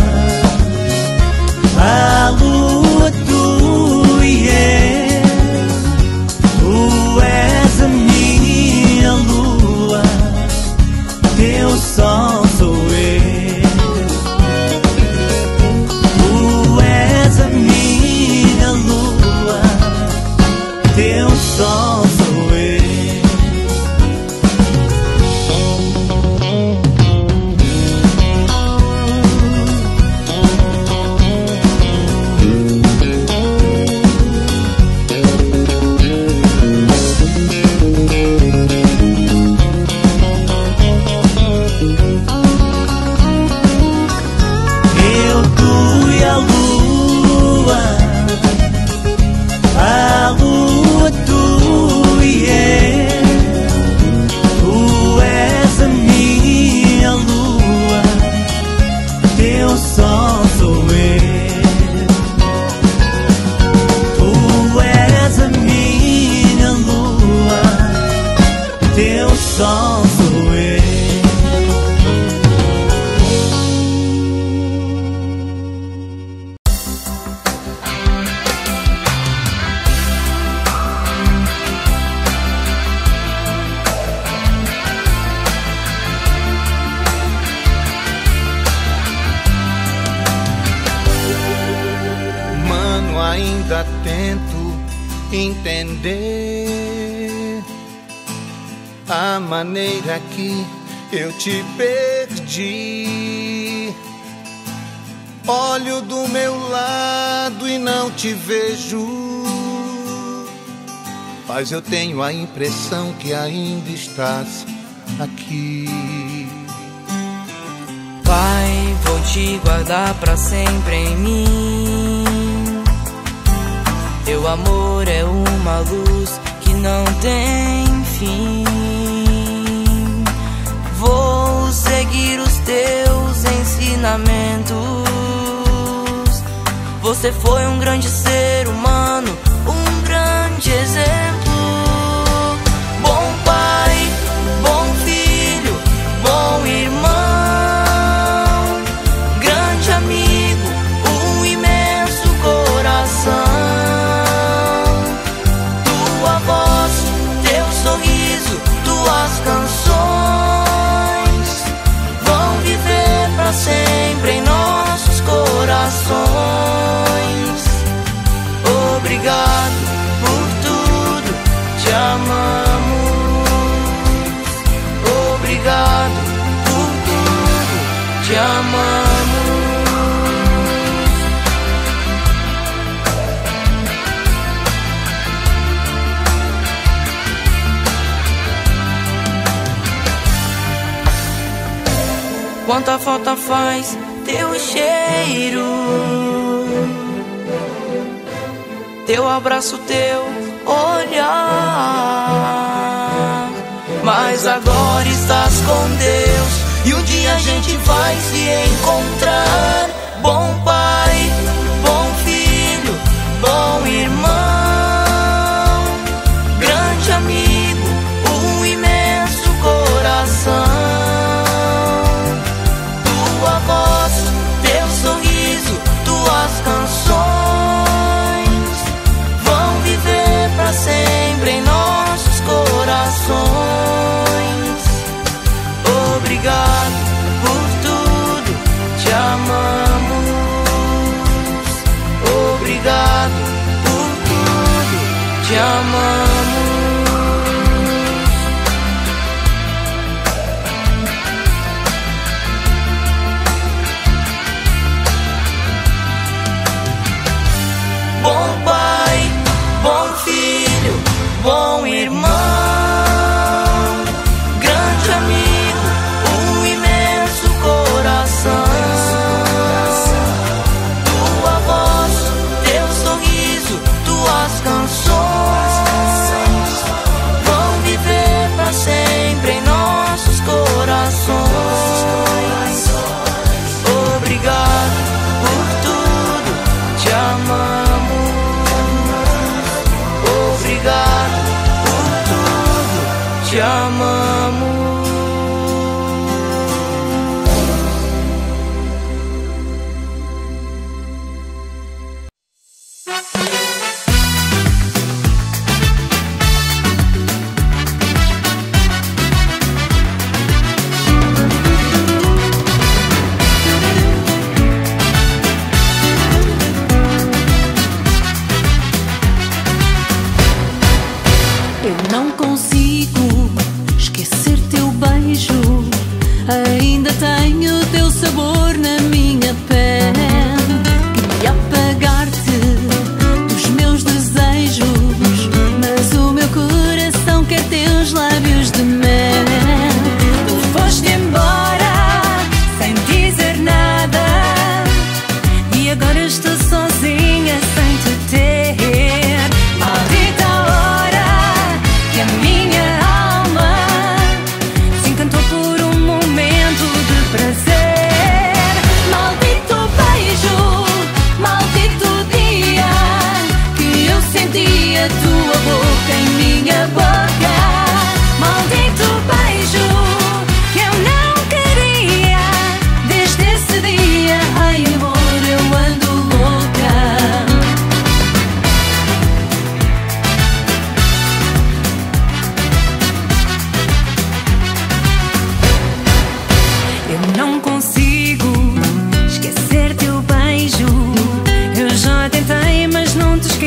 a lua, tu e eu. Tu és a minha lua, teu sol sou eu. Tu és a minha lua, teu sol sou eu. Eu, tu e a lua, ainda tento entender a maneira que eu te perdi. Olho do meu lado e não te vejo, mas eu tenho a impressão que ainda estás aqui. Pai, vou te guardar pra sempre em mim. Teu amor é uma luz que não tem fim. Vou seguir os teus ensinamentos. Você foi um grande ser humano, um grande exemplo. Bom pai, bom filho, bom irmão, grande amigo, um imenso coração. Tua voz, teu sorriso, tuas canções vão viver pra sempre em nossos corações. Obrigado por tudo, te amamos. Obrigado por tudo, te amamos. Quanta falta faz teu cheiro, teu abraço, teu olhar. Mas agora estás com Deus e um dia a gente vai se encontrar. Bom pai, bom filho, bom irmão, grande amigo, um imenso coração. Tua voz, teu sorriso, tuas canções vão viver pra sempre em nossos corações. Obrigado por tudo, te amamos. Obrigado por tudo, te amamos. Bom pai, bom filho, bom irmão, grande amigo, um imenso coração. Tua voz, teu sorriso, tuas canções vão viver pra sempre em nossos corações. Obrigado por tudo, te amamos. Obrigado por tudo, te amamos. Eu não consigo esquecer teu beijo. Ainda tenho teu sabor na minha pele. Queria apagar-te dos meus desejos, mas o meu coração quer teus lábios de mel. Tu foste embora sem dizer nada e agora estou sozinha sem te ter. Maldita hora que a minha alma se encantou por um momento de prazer. Maldito beijo, maldito dia que eu senti a tua boca em minha boca. Maldito beijo que eu não queria desde esse dia. Ai amor, eu ando louca. Eu não consigo esquecer teu beijo. Eu já tentei, mas não te esqueci.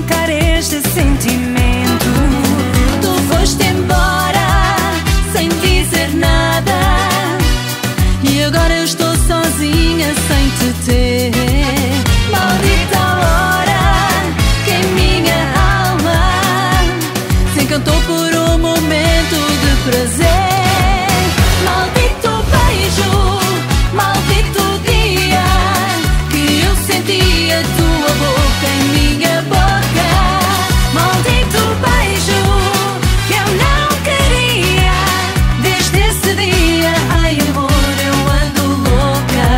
arrancar este sentimento. Tu foste embora sem dizer nada, e agora eu estou sozinha sem te ter. Maldita hora que em minha alma se encantou por um momento de prazer. Maldito beijo, maldito dia que eu senti a tua boca em minha boca. Maldito beijo que eu não queria desde esse dia. Ai amor, eu ando louca.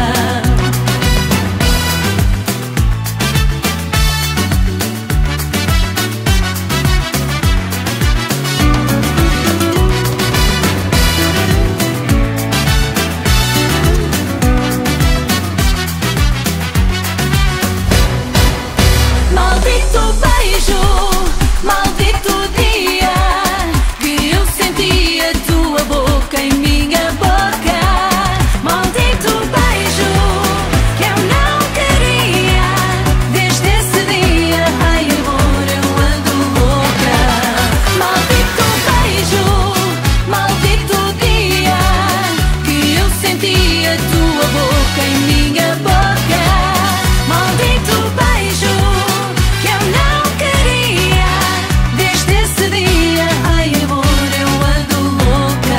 Maldito beijo, maldito dia que eu senti a tua boca em minha boca. Maldito beijo que eu não queria desde esse dia. Ai amor, eu ando louca. Maldito beijo, maldito dia que eu senti a tua boca em minha boca. Maldito beijo que eu não queria desde esse dia. Ai amor, eu ando louca.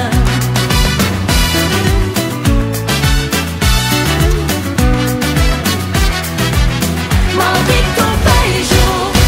Maldito beijo.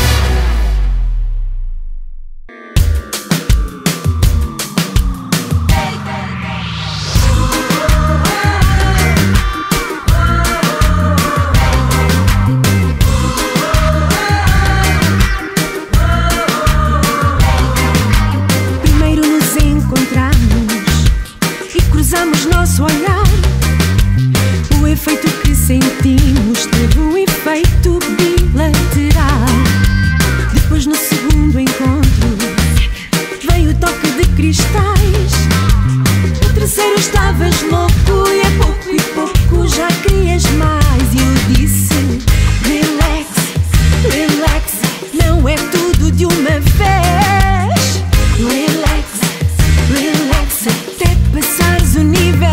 Primeiro nos encontramos e cruzamos nosso olhar. O efeito que sentimos teve um efeito bilateral. Depois, no segundo encontro, veio o toque de cristais. No terceiro estavas louco e a pouco e pouco já querias mais. E eu disse: relax, relax, não é tudo de uma vez. Relax, relax, até passares o nível.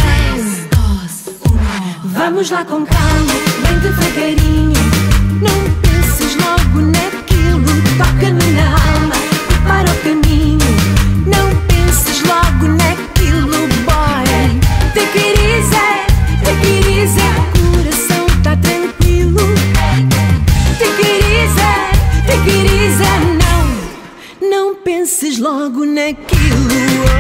Vamos lá com calma, bem devagarinho. Não penses logo naquilo, toca-me na alma, prepara o caminho. Não penses logo naquilo, boy. Take it easy, take it easy, o coração tá tranquilo. Take it easy, take it easy, não, não penses logo naquilo.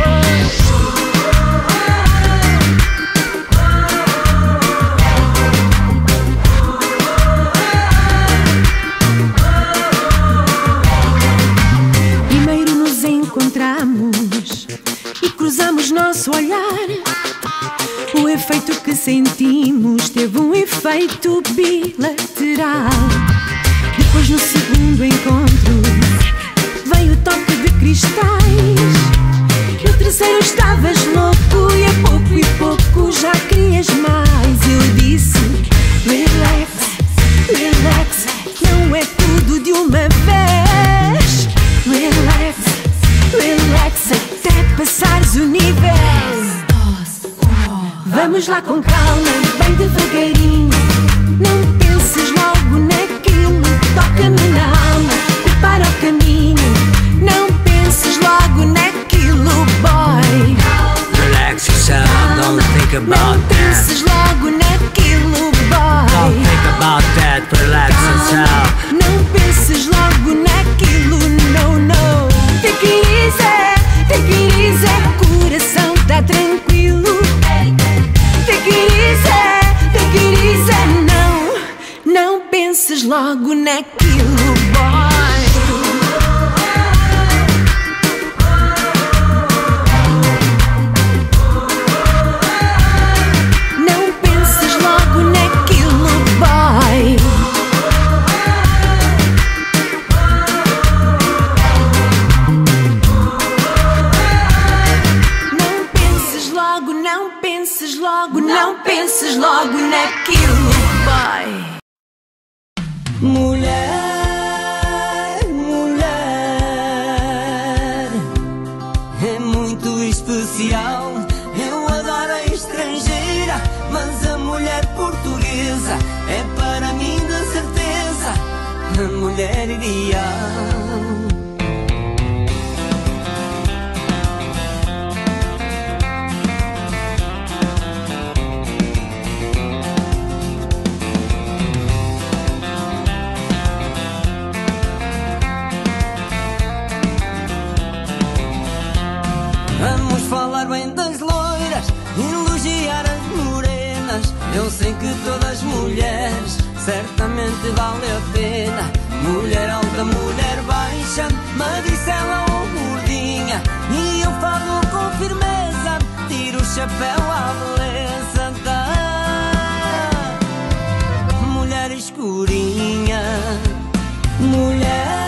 Primeiro nos encontramos e cruzamos nosso olhar. O efeito que sentimos teve um efeito bilateral. Depois, no segundo encontro, veio o toque de cristais. No terceiro estavas louco e a pouco e pouco já querias mais. Eu disse: relax, relax, não é tudo de uma vez. Relax, relax, até passares o nível. Vamos lá com calma, bem devagarinho. Não penses logo naquilo, toca-me na alma, prepara o caminho. Não penses logo naquilo, boy. Relax yourself, don't think about Não penses logo naquilo, boy. that. Don't think about that, relax yourself. Não penses logo naquilo, no, no. Take it easy, take it easy, o coração tá tranquilo. Take it easy, take it easy, não, não penses logo naquilo, boy. Não penses logo naquilo, boy. logo naquilo, boy. Mulher mulher ideal. Vamos falar bem das loiras, elogiar as morenas. Eu sei que todas as mulheres certamente vale a pena. Mulher alta, mulher baixa, magricela ou gordinha, e eu falo com firmeza, tiro o chapéu à beleza da mulher escurinha. Mulher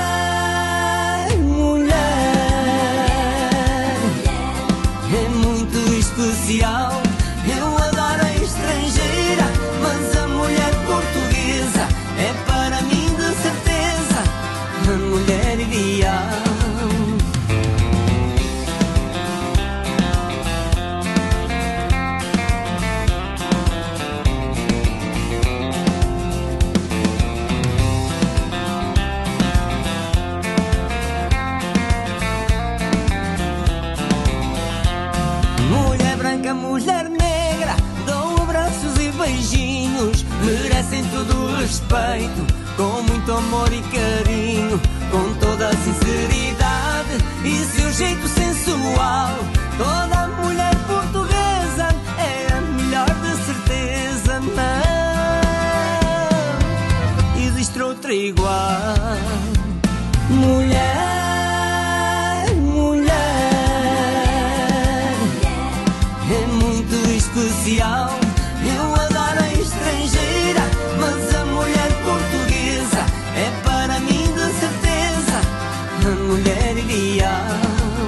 especial. Eu adoro a estrangeira, mas a mulher portuguesa é para mim de certeza a mulher ideal. Mulher negra, dou abraços e beijinhos, merecem todo o respeito, com muito amor e carinho, com toda a sinceridade e seu jeito sensual. Toda mulher portuguesa é a melhor de certeza, não existe outra igual. Mulher especial. Eu adoro a estrangeira, mas a mulher portuguesa é para mim de certeza a mulher ideal.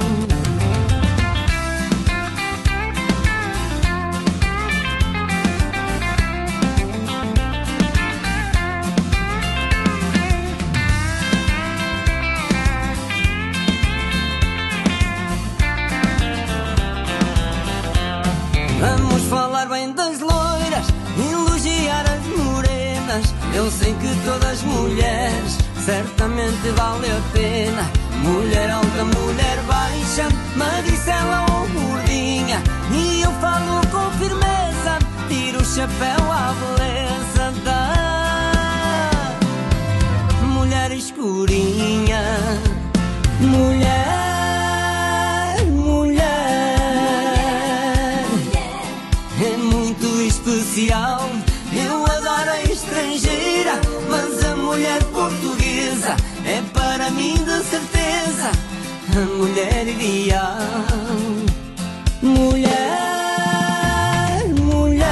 Vamos falar bem das loiras, elogiar as morenas. Eu sei que todas as mulheres certamente vale a pena. Mulher alta, mulher baixa, magricela ou gordinha, e eu falo com firmeza, tiro o chapéu à beleza da mulher escurinha. Mulher especial. Eu adoro a estrangeira, mas a mulher portuguesa é para mim de certeza a mulher ideal. Mulher, mulher,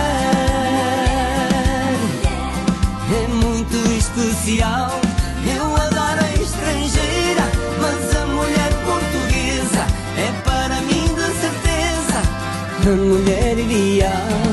é muito especial. Eu adoro a estrangeira, mas a mulher portuguesa é para mim de certeza a mulher ideal.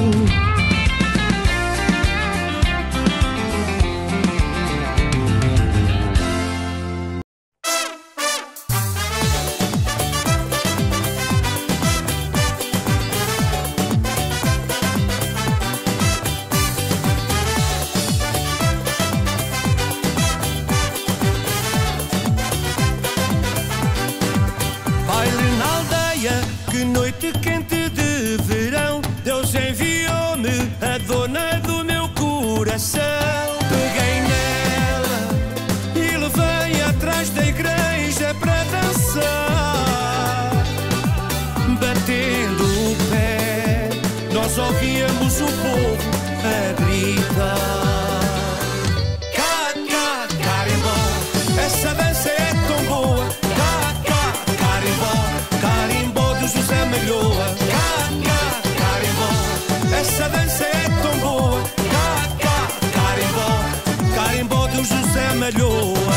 Peguei nela e levei atrás da igreja para dançar, batendo o pé. Nós ouvíamos o povo a gritar: cá, cá, carimbó, essa dança é tão boa. Cá, cá, carimbó, carimbó do José Malhoa. Cá, cá, carimbó, essa dança é tão boa. Carimbó do José Malhoa.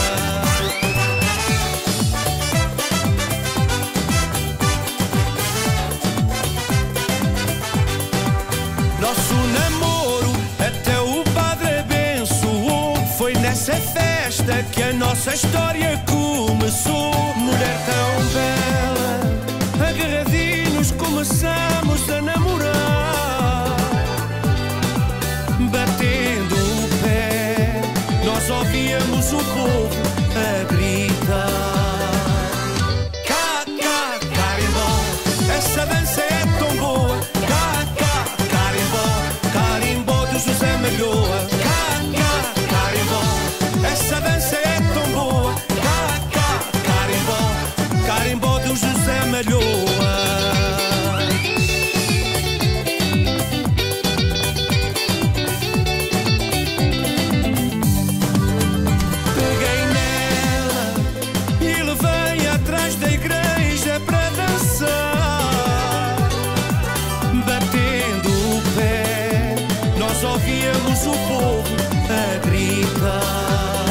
Nosso namoro até o padre abençoou. Foi nessa festa que a nossa história começou. Mulher tão bela, agarradinhos começamos a namorar, batendo o pé. Nós ouvíamos ouvimos o povo a gritar. Cá, cá, carimbó, essa dança é tão boa. Cá, cá, carimbó, carimbó do José Malhoa. Cá, cá, carimbó, essa dança é tão boa. Cá, cá, carimbó, carimbó do José Malhoa. Ouvíamos o povo a gritar.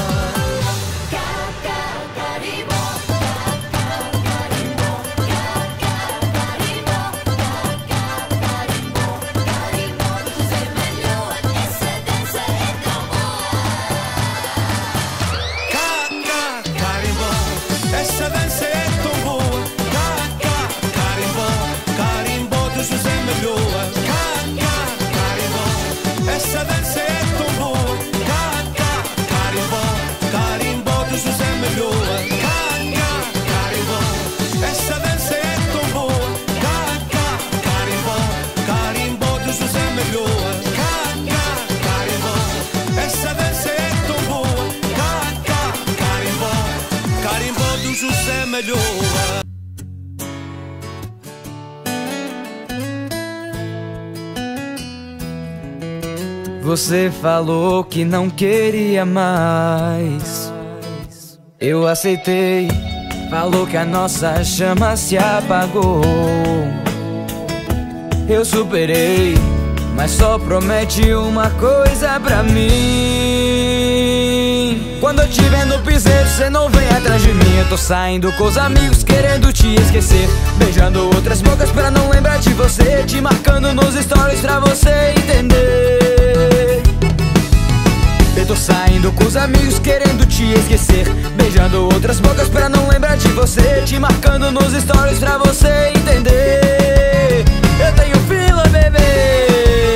José Malhoa. Você falou que não queria mais, eu aceitei. Falou que a nossa chama se apagou, eu superei. Mas só promete uma coisa pra mim: quando eu te ver no piseiro, cê não vem atrás de mim. Eu tô saindo com os amigos querendo te esquecer, beijando outras bocas pra não lembrar de você, te marcando nos stories pra você entender. Eu tô saindo com os amigos querendo te esquecer, beijando outras bocas pra não lembrar de você, te marcando nos stories pra você entender. Eu tenho fila, bebê.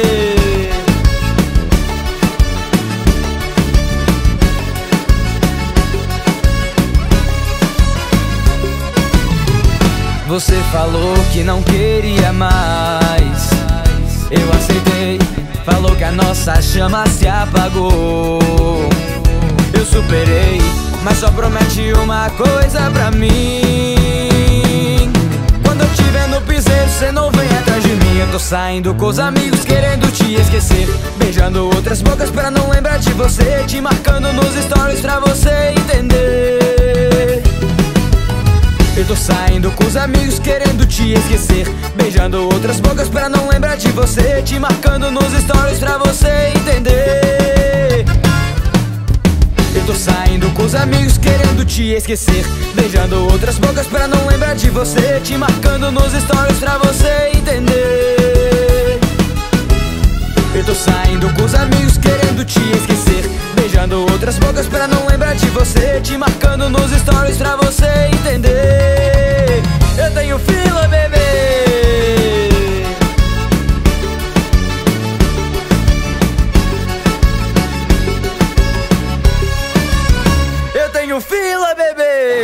Você falou que não queria mais, eu aceitei. Falou que a nossa chama se apagou, eu superei. Mas só promete uma coisa pra mim: quando eu te ver no piseiro, cê não vem atrás de mim. Eu tô saindo com os amigos querendo te esquecer, beijando outras bocas pra não lembrar de você, te marcando nos stories pra você entender. Eu tô saindo com os amigos querendo te esquecer, beijando outras bocas pra não lembrar de você, te marcando nos stories pra você entender. Eu tô saindo com os amigos querendo te esquecer, beijando outras bocas pra não lembrar de você, te marcando nos stories pra você entender. Eu tô saindo com os amigos querendo te esquecer, beijando outras bocas pra não lembrar de você, te marcando nos stories pra você entender. Eu tenho fila, bebê. Eu tenho fila, bebê.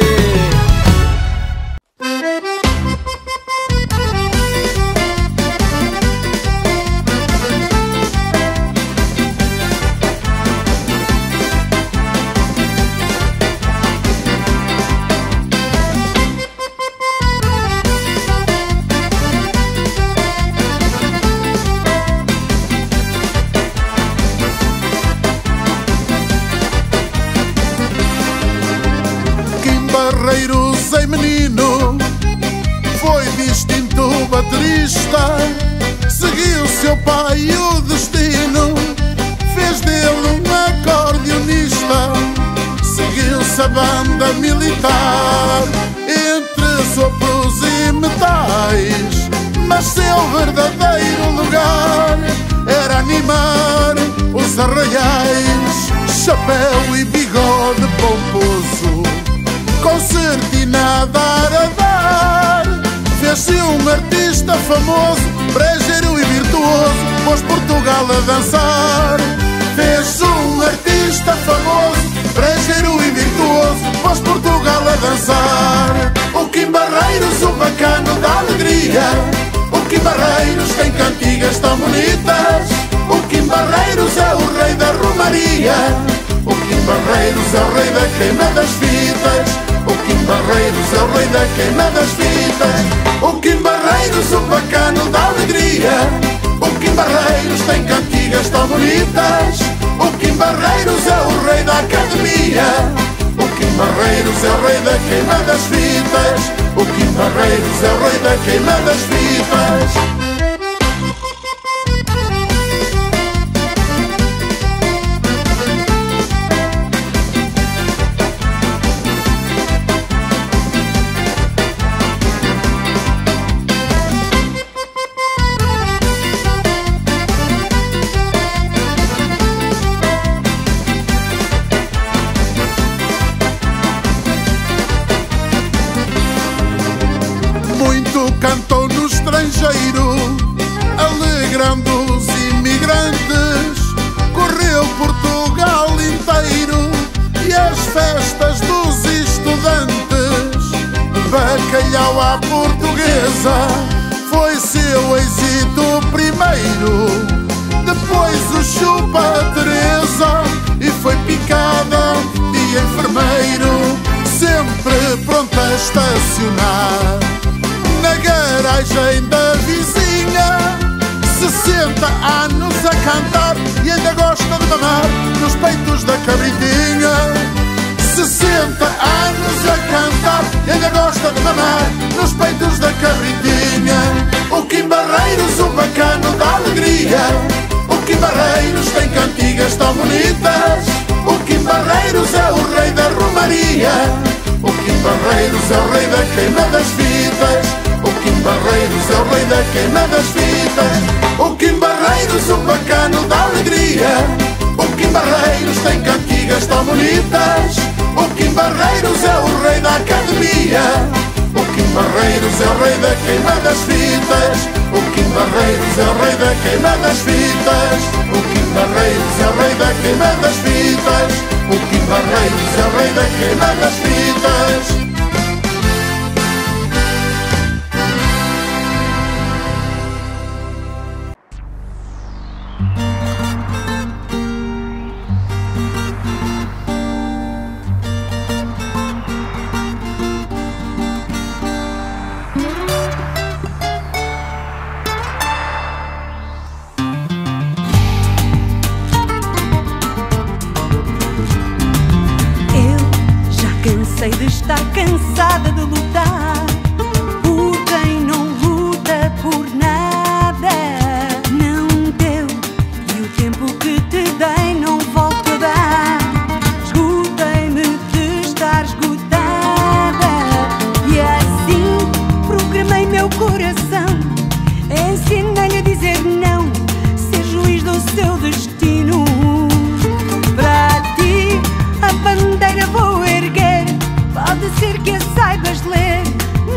Barreiros em menino, foi distinto baterista, seguiu seu pai e o destino, fez dele um acordeonista. Seguiu-se a banda militar, entre sopros e metais, mas seu verdadeiro lugar era animar os arraiais. Chapéu e bigode pomposo, concertina a dar a dar, fez-se um artista famoso, brejeiro e virtuoso, pôs Portugal a dançar. Fez-se um artista famoso, brejeiro Romaria. O Kim Barreiros é o rei da queima das fitas. O Kim Barreiros é o rei da queima das fitas. O Kim Barreiros, o bacano da alegria. O Kim Barreiros tem cantigas tão bonitas. O Kim Barreiros é o rei da academia. O Kim Barreiros é o rei da queima das fitas. O Kim Barreiros é o rei da queima das fitas. Cantou no estrangeiro, alegrando os imigrantes. Correu Portugal inteiro e as festas dos estudantes. Bacalhau à portuguesa foi seu êxito primeiro. Depois o chupa Teresa e foi picada de enfermeiro. Sempre pronto a estacionar na garagem da vizinha. Sessenta anos a cantar e ainda gosta de mamar nos peitos da cabritinha. Sessenta anos a cantar e ainda gosta de mamar nos peitos da cabritinha. O Kim Barreiros, o bacano da alegria. O Kim Barreiros tem cantigas tão bonitas. O Kim Barreiros é o rei da Romaria. O Kim Barreiros é o rei da queima das fitas. O Kim Barreiros é o rei da queima das fitas. O Kim Barreiros, o bacano da alegria. O Kim Barreiros tem cantigas tão bonitas. O Kim Barreiros é o rei da academia. O Kim Barreiros é o rei da queima das fitas. O Kim Barreiros é o rei da queima das fitas. O Kim Barreiros é o rei da queima das fitas. O Kim Barreiros é o rei da queima das fitas. Cansei de estar cansada de lutar por quem não luta por nada. Não deu e o tempo que te dei não volto a dar. Escutei-me de estar esgotada e assim programei meu coração. Ensinei-lhe a dizer não, ser juiz do seu destino. Para ti a bandeira vou erguer. Pode ser que a saibas ler,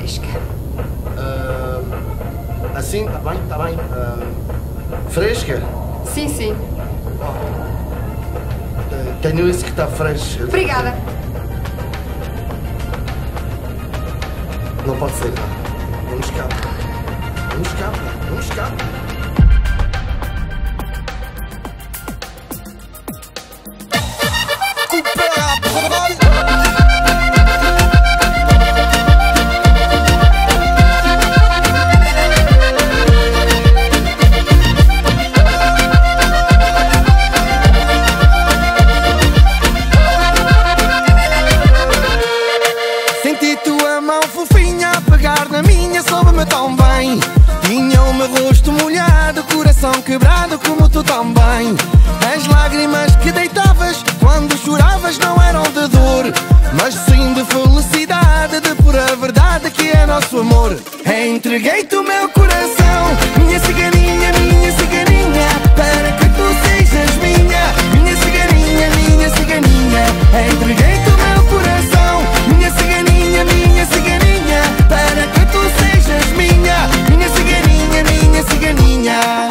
fresca. Ah, assim, tá bem, tá bem. Ah, fresca? Sim, sim. Ah, tenho isso que está fresco. Obrigada. Não pode ser. Não escapa. Não escapa. Não escapa. Senti tua mão fofinha a pegar na minha, soube-me tão bem. Tinha o meu rosto molhado, coração quebrado como tu também. As lágrimas que deitavas quando choravas não eram de dor, mas sim de felicidade, de pura verdade que é nosso amor. Entreguei-te o meu coração, minha ciganinha, minha ciganinha, para que tu sejas minha, minha ciganinha, minha ciganinha. Entreguei-te o meu coração, minha ciganinha, minha ciganinha, para que tu sejas minha, minha ciganinha, minha ciganinha.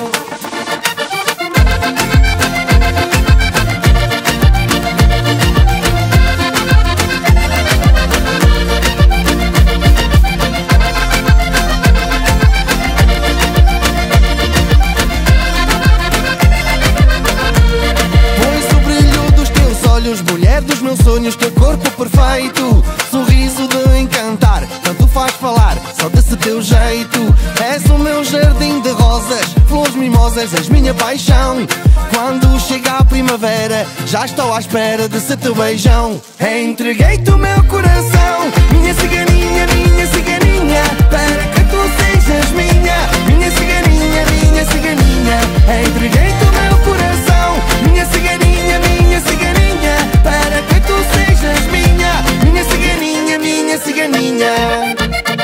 Mulher dos meus sonhos, teu corpo perfeito, sorriso de encantar, tanto faz falar, só desse teu jeito. És o meu jardim de rosas, flores mimosas, és minha paixão. Quando chega a primavera, já estou à espera de ser teu beijão. Entreguei-te o meu coração, minha ciganinha, minha ciganinha, para que tu sejas minha, minha ciganinha, minha ciganinha. Entreguei-te o meu coração, minha ciganinha, minha ciganinha, para que tu sejas minha, minha ciganinha, minha ciganinha.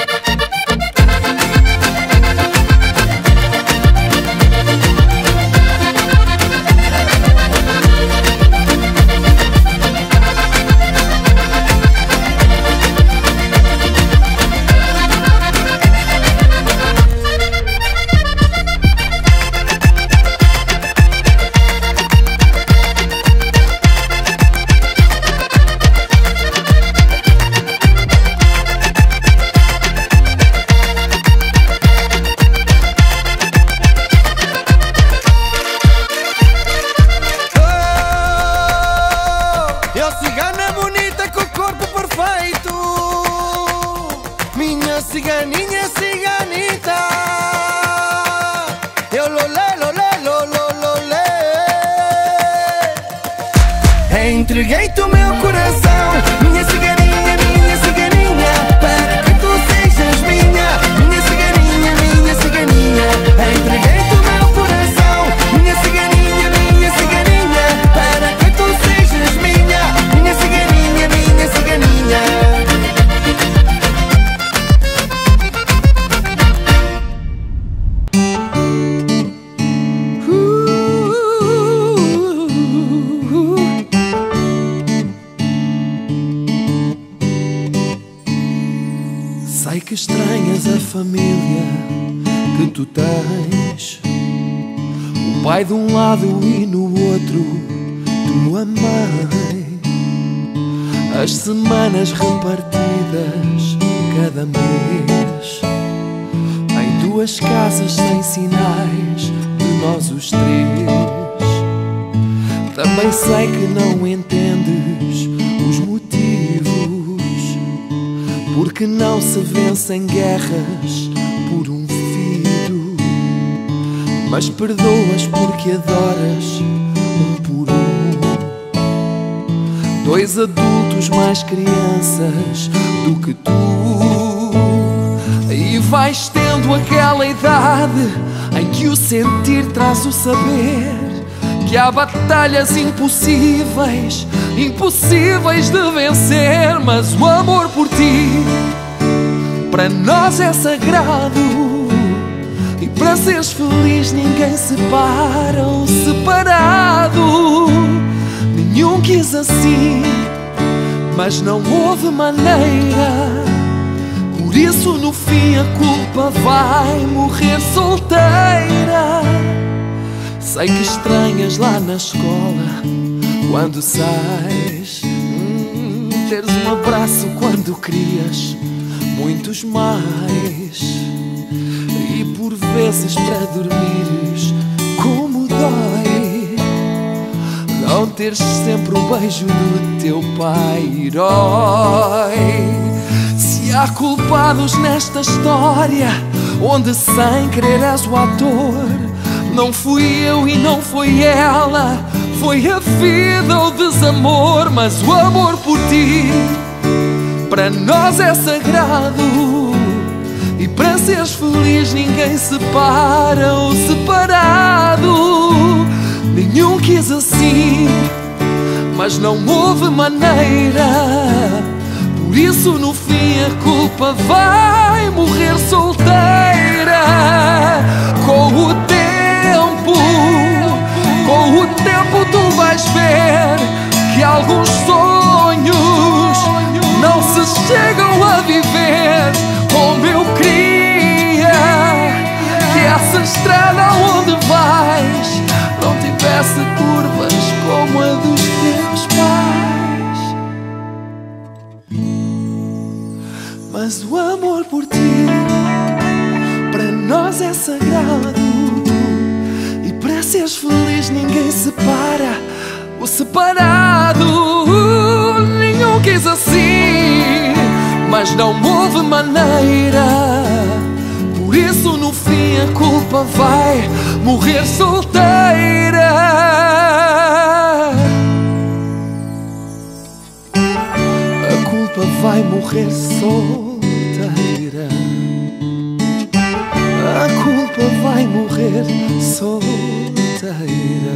Ciganinha, ciganita, eu lolé, lolé, lolololé. Entreguei-te o meu coração, minha ciganinha, minha ciganinha, para que tu sejas minha, minha ciganinha, minha ciganinha. Entreguei-te o meu coração, minha ciganinha, minha ciganinha, para que tu sejas minha, minha ciganinha, minha ciganinha. Sei que estranhas a família que tu tens, o pai de um lado e no outro tua mãe, as semanas repartidas cada mês em duas casas sem sinais de nós os três. Também sei que não entendes os motivos porque não se vencem guerras por um filho, mas perdoas porque adoras um por um. Dois adultos mais crianças do que tu, e vais tendo aquela idade em que o sentir traz o saber, que há batalhas impossíveis, impossíveis de vencer, mas o amor por ti para nós é sagrado, e para seres feliz ninguém separa ou separado. Nenhum quis assim, mas não houve maneira, por Por isso no fim a culpa vai morrer solteira. Sei que estranhas lá na escola quando sais, hum, teres um abraço quando querias muitos mais. E por vezes para dormires como dói não teres sempre o beijo do teu pai herói. Se há culpados nesta história onde sem querer és o ator, não fui eu e não foi ela, foi a vida ou desamor. Mas o amor por ti para nós é sagrado, e para seres feliz ninguém separa ou separado. Nenhum quis assim, mas não houve maneira. Por isso no fim a culpa vai morrer solteira. Com o tempo, com o tempo tu vais ver que alguns sonhos não se chegam a viver. Como eu queria que essa estrada onde vais não tivesse curvas como a dos teus pais. Mas o amor por ti para nós é sagrado, e para seres feliz ninguém separa o separado. Nenhum quis assim, mas não houve maneira. Por isso no fim a culpa vai morrer solteira. A culpa vai morrer solteira. A culpa vai morrer solteira.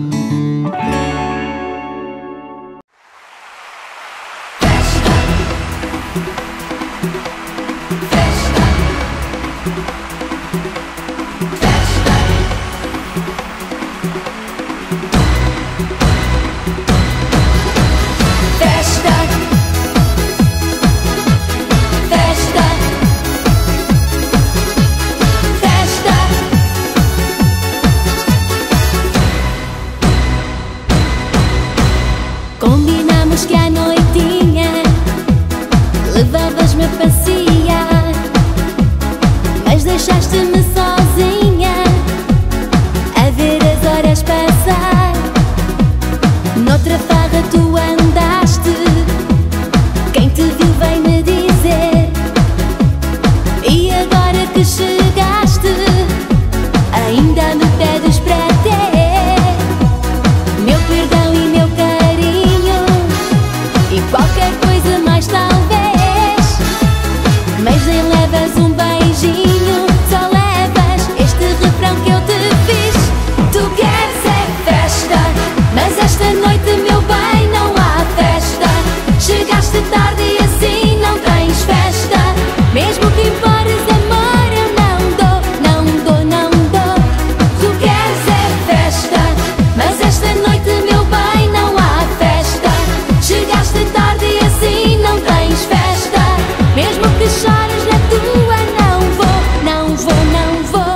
Combinamos que à noitinha levavas-me a passear, mas deixaste-me sozinha a ver as horas passar. Noutra farra tu andaste, quem te viu vem me dizer. E agora que chegaste, ainda me pedes para ter meu perdão e meu carinho e qualquer coisa mais talvez. Mas nem levas um beijinho, só levas este refrão que eu te fiz. Tu queres é festa, mas esta noite meu bem não há festa. Chegaste tarde e assim não tens festa. Mesmo que implores amor eu não dou, não dou, não dou. Tu queres é festa, mas esta noite meu bem não há festa. Chegaste tarde e assim não tens festa. Mesmo que chores na tua não vou, não vou, não vou.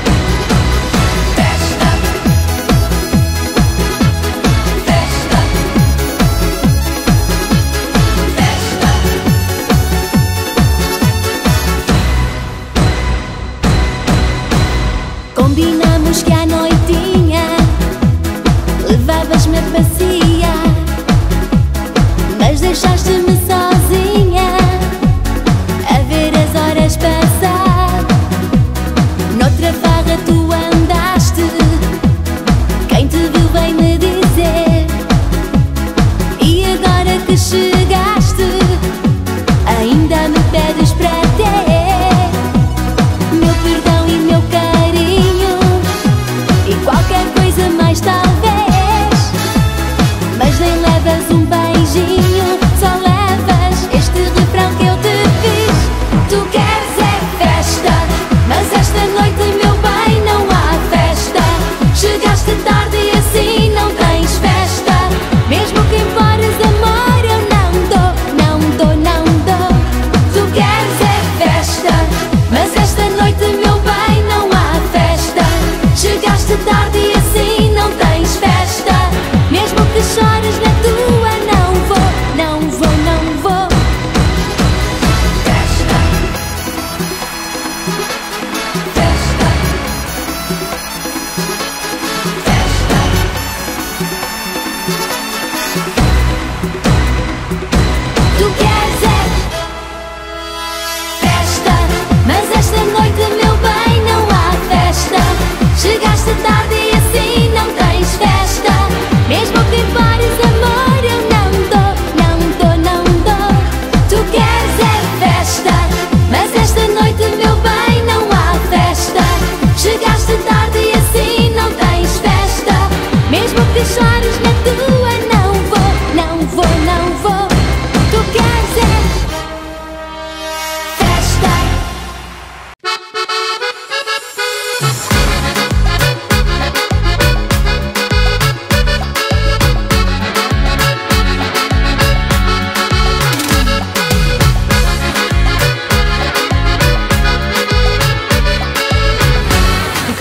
Festa, festa, festa. Combinamos que à noitinha levavas-me a passear, mas deixaste-me sozinha a ver as horas passar. Noutra farra tu andaste, quem te viu vem me dizer. E agora que chegaste, ainda me pedes para ter meu perdão e meu carinho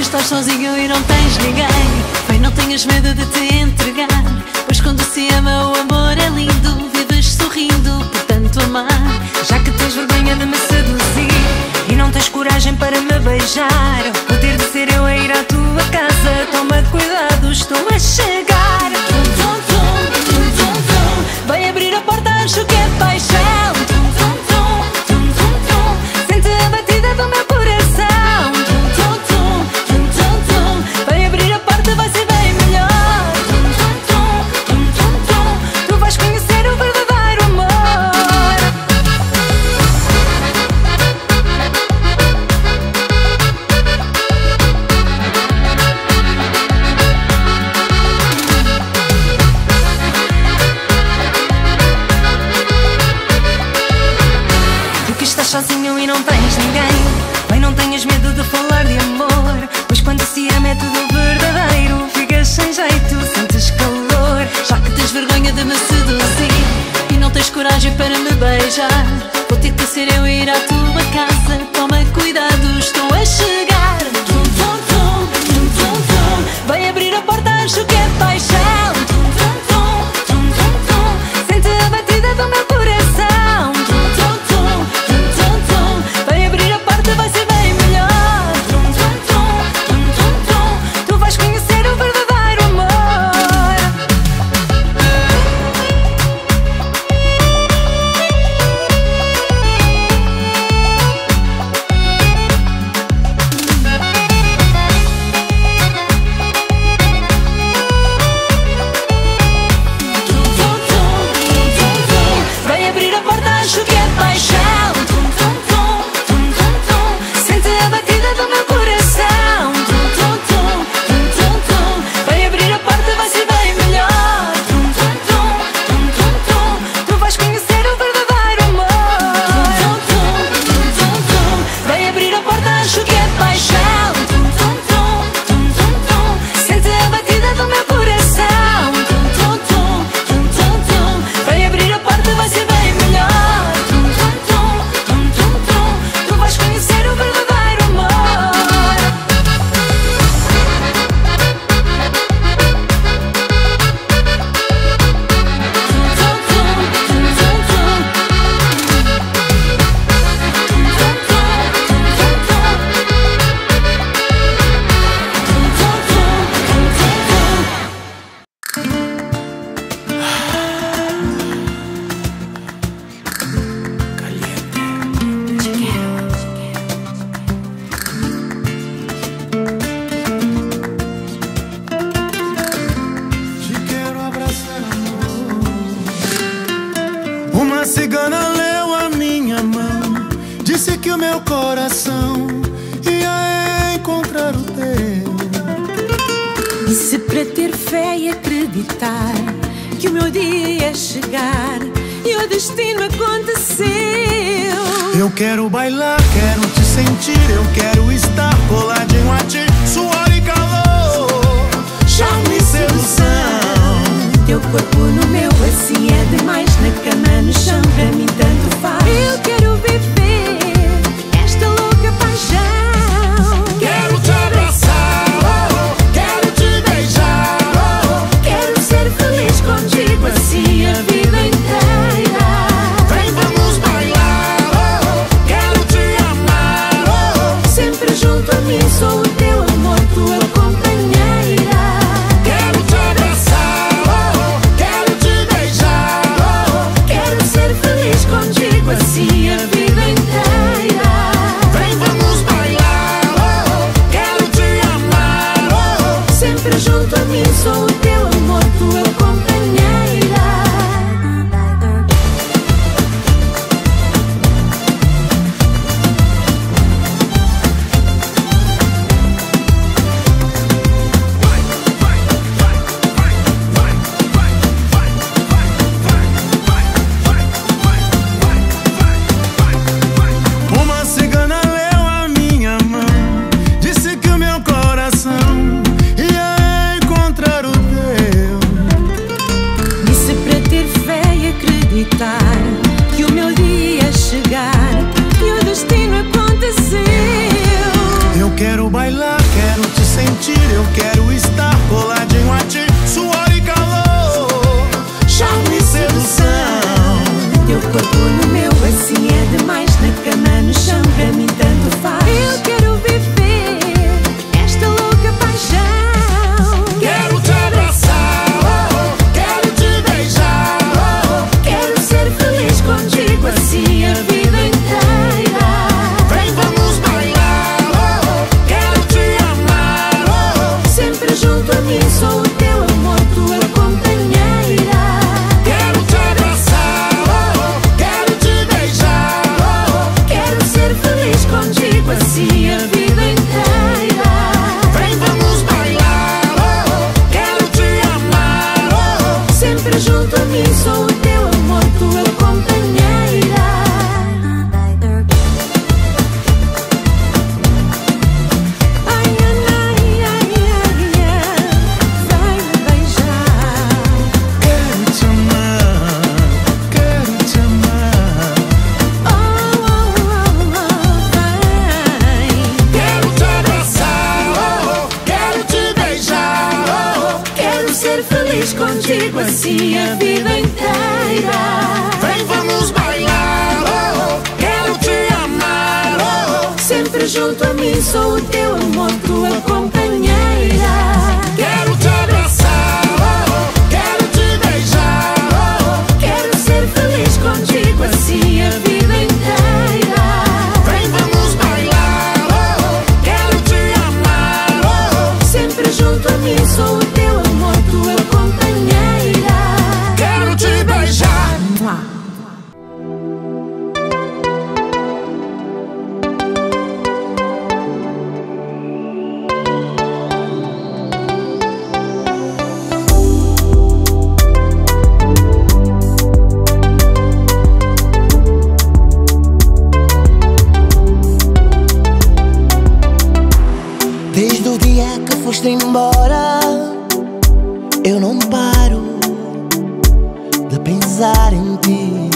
estás sozinho e não tens ninguém. Bem, não tenhas medo de te entregar, pois quando se ama o amor é lindo. Vives sorrindo por tanto amar, já que tens vergonha de me seduzir e não tens coragem para me beijar. Poder de ser eu a ir à tua casa. Toma cuidado, estou a chegar. Tum, tum, tum, tum, tum, tum. Vai abrir a porta, acho que é paixão. Tum, tum, tum, tum, tum, tum. Sente a batida do meu coração. Tum, tum, tum, tum, tum, tum. Vai abrir a porta, vai ser bem melhor. Tum, tum, tum, tum, tum, tum. Tu vais conhecer o verdadeiro amor. Sozinho e não tens ninguém. Bem, não tenhas medo de falar de amor, pois quando se ama é tudo verdadeiro. Ficas sem jeito, sentes calor, já que tens vergonha de me seduzir e não tens coragem para me beijar. Vou ter que ser eu a ir à tua casa. Toma cuidado, estou a chegar. Tum, tum, tum, tum, tum, tum. Vai abrir a porta, acho que é paixão. Tum, tum, tum, tum, tum, tum. Sente a batida do meu coração. Tum, tum, tum, tum, tum, tum. Vai abrir a porta, vai ser bem melhor. Tum, tum, tum, tum, tum, tum. Tu vais conhecer o verdadeiro amor. Vai abrir a porta, acho que é paixão. Tum, tum, tum, tum, tum, tum. Sente a batida do meu coração. Tum, tum, tum, tum, tum, tum. Vai abrir a porta, vai ser bem melhor. Tum, tum, tum, tum, tum, tum. Tu vais conhecer o verdadeiro amor. Tum, tum, tum, tum, tum. Vai abrir a porta, acho que é paixão. Tum, tum, tum, tum, tum, tum. Sente a batida do meu coração. Tum, tum, tum, tum, tum, tum. Vai abrir a porta, vai ser bem melhor. Tum, tum, tum, tum, tum, tum. Tu vais conhecer o verdadeiro amor. Uma cigana leu a minha mão, disse que o meu coração ia encontrar o teu. Disse para ter fé e acreditar que o meu dia ia chegar e o destino aconteceu. Eu quero bailar, quero te sentir, eu quero estar coladinho a ti. Suor e calor, charme e sedução. Teu corpo no meu, assim é demais. Na cama, no chão, para mim tanto faz. Eu quero viver esta louca paixão. Quero te abraçar, oh, quero te beijar, oh, quero ser feliz contigo assim a vida inteira. Vem, vamos bailar, oh, quero te amar, oh, sempre junto a mim, sou o teu feliz contigo assim a vida inteira. Vem, vamos bailar, oh, oh, quero te amar, oh, oh. Sempre junto a mim sou o teu amor, tua companheira. Quero te abraçar, oh, oh, quero te beijar, oh, oh. Quero ser feliz contigo assim a vida inteira. Vem, vamos bailar, oh, oh, quero te amar, oh, oh. Sempre junto a mim sou o teu amor, tua companheira. Quero te beijar. Desde o dia que foste embora, eu não paro de pensar em ti.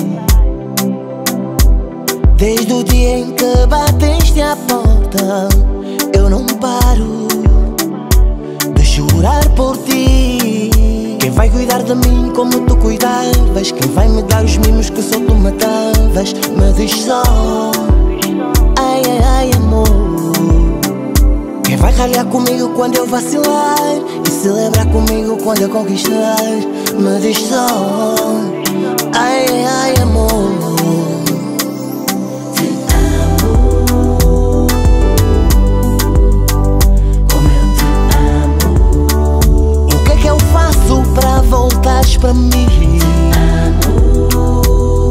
Desde o dia em que bateste à porta, eu não paro de chorar por ti. Quem vai cuidar de mim como tu cuidavas? Quem vai me dar os mimos que só tu me davas? Me diz só, ai, ai, ai, amor. Quem vai ralhar comigo quando eu vacilar e celebrar comigo quando eu conquistar? Me diz só, ai, ai, ai, amor. Te amo, como eu te amo. O que é que eu faço pra voltares pra mim? Te amo,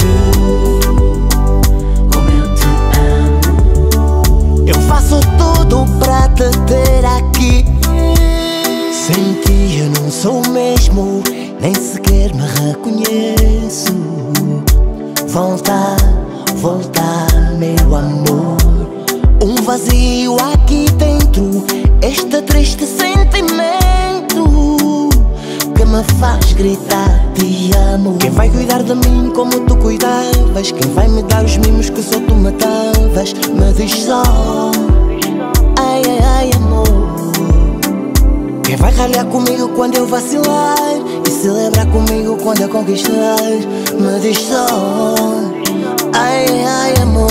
como eu te amo. Eu faço tudo pra te ter aqui. Sem ti eu não sou o mesmo, nem sequer me reconheço. Volta, volta, meu amor. Um vazio aqui dentro, este triste sentimento que me faz gritar te amo. Quem vai cuidar de mim como tu cuidavas? Quem vai me dar os mimos que só tu me davas? Me diz só, ai, ai, ai, amor. Quem vai ralhar comigo quando eu vacilar e celebrar comigo quando eu conquistar? Me diz só, ai, ai, ai, amor.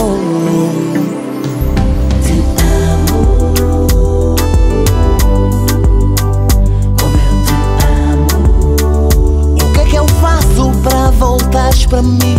Te amo, como eu te amo. O que é que eu faço pra voltares pra mim?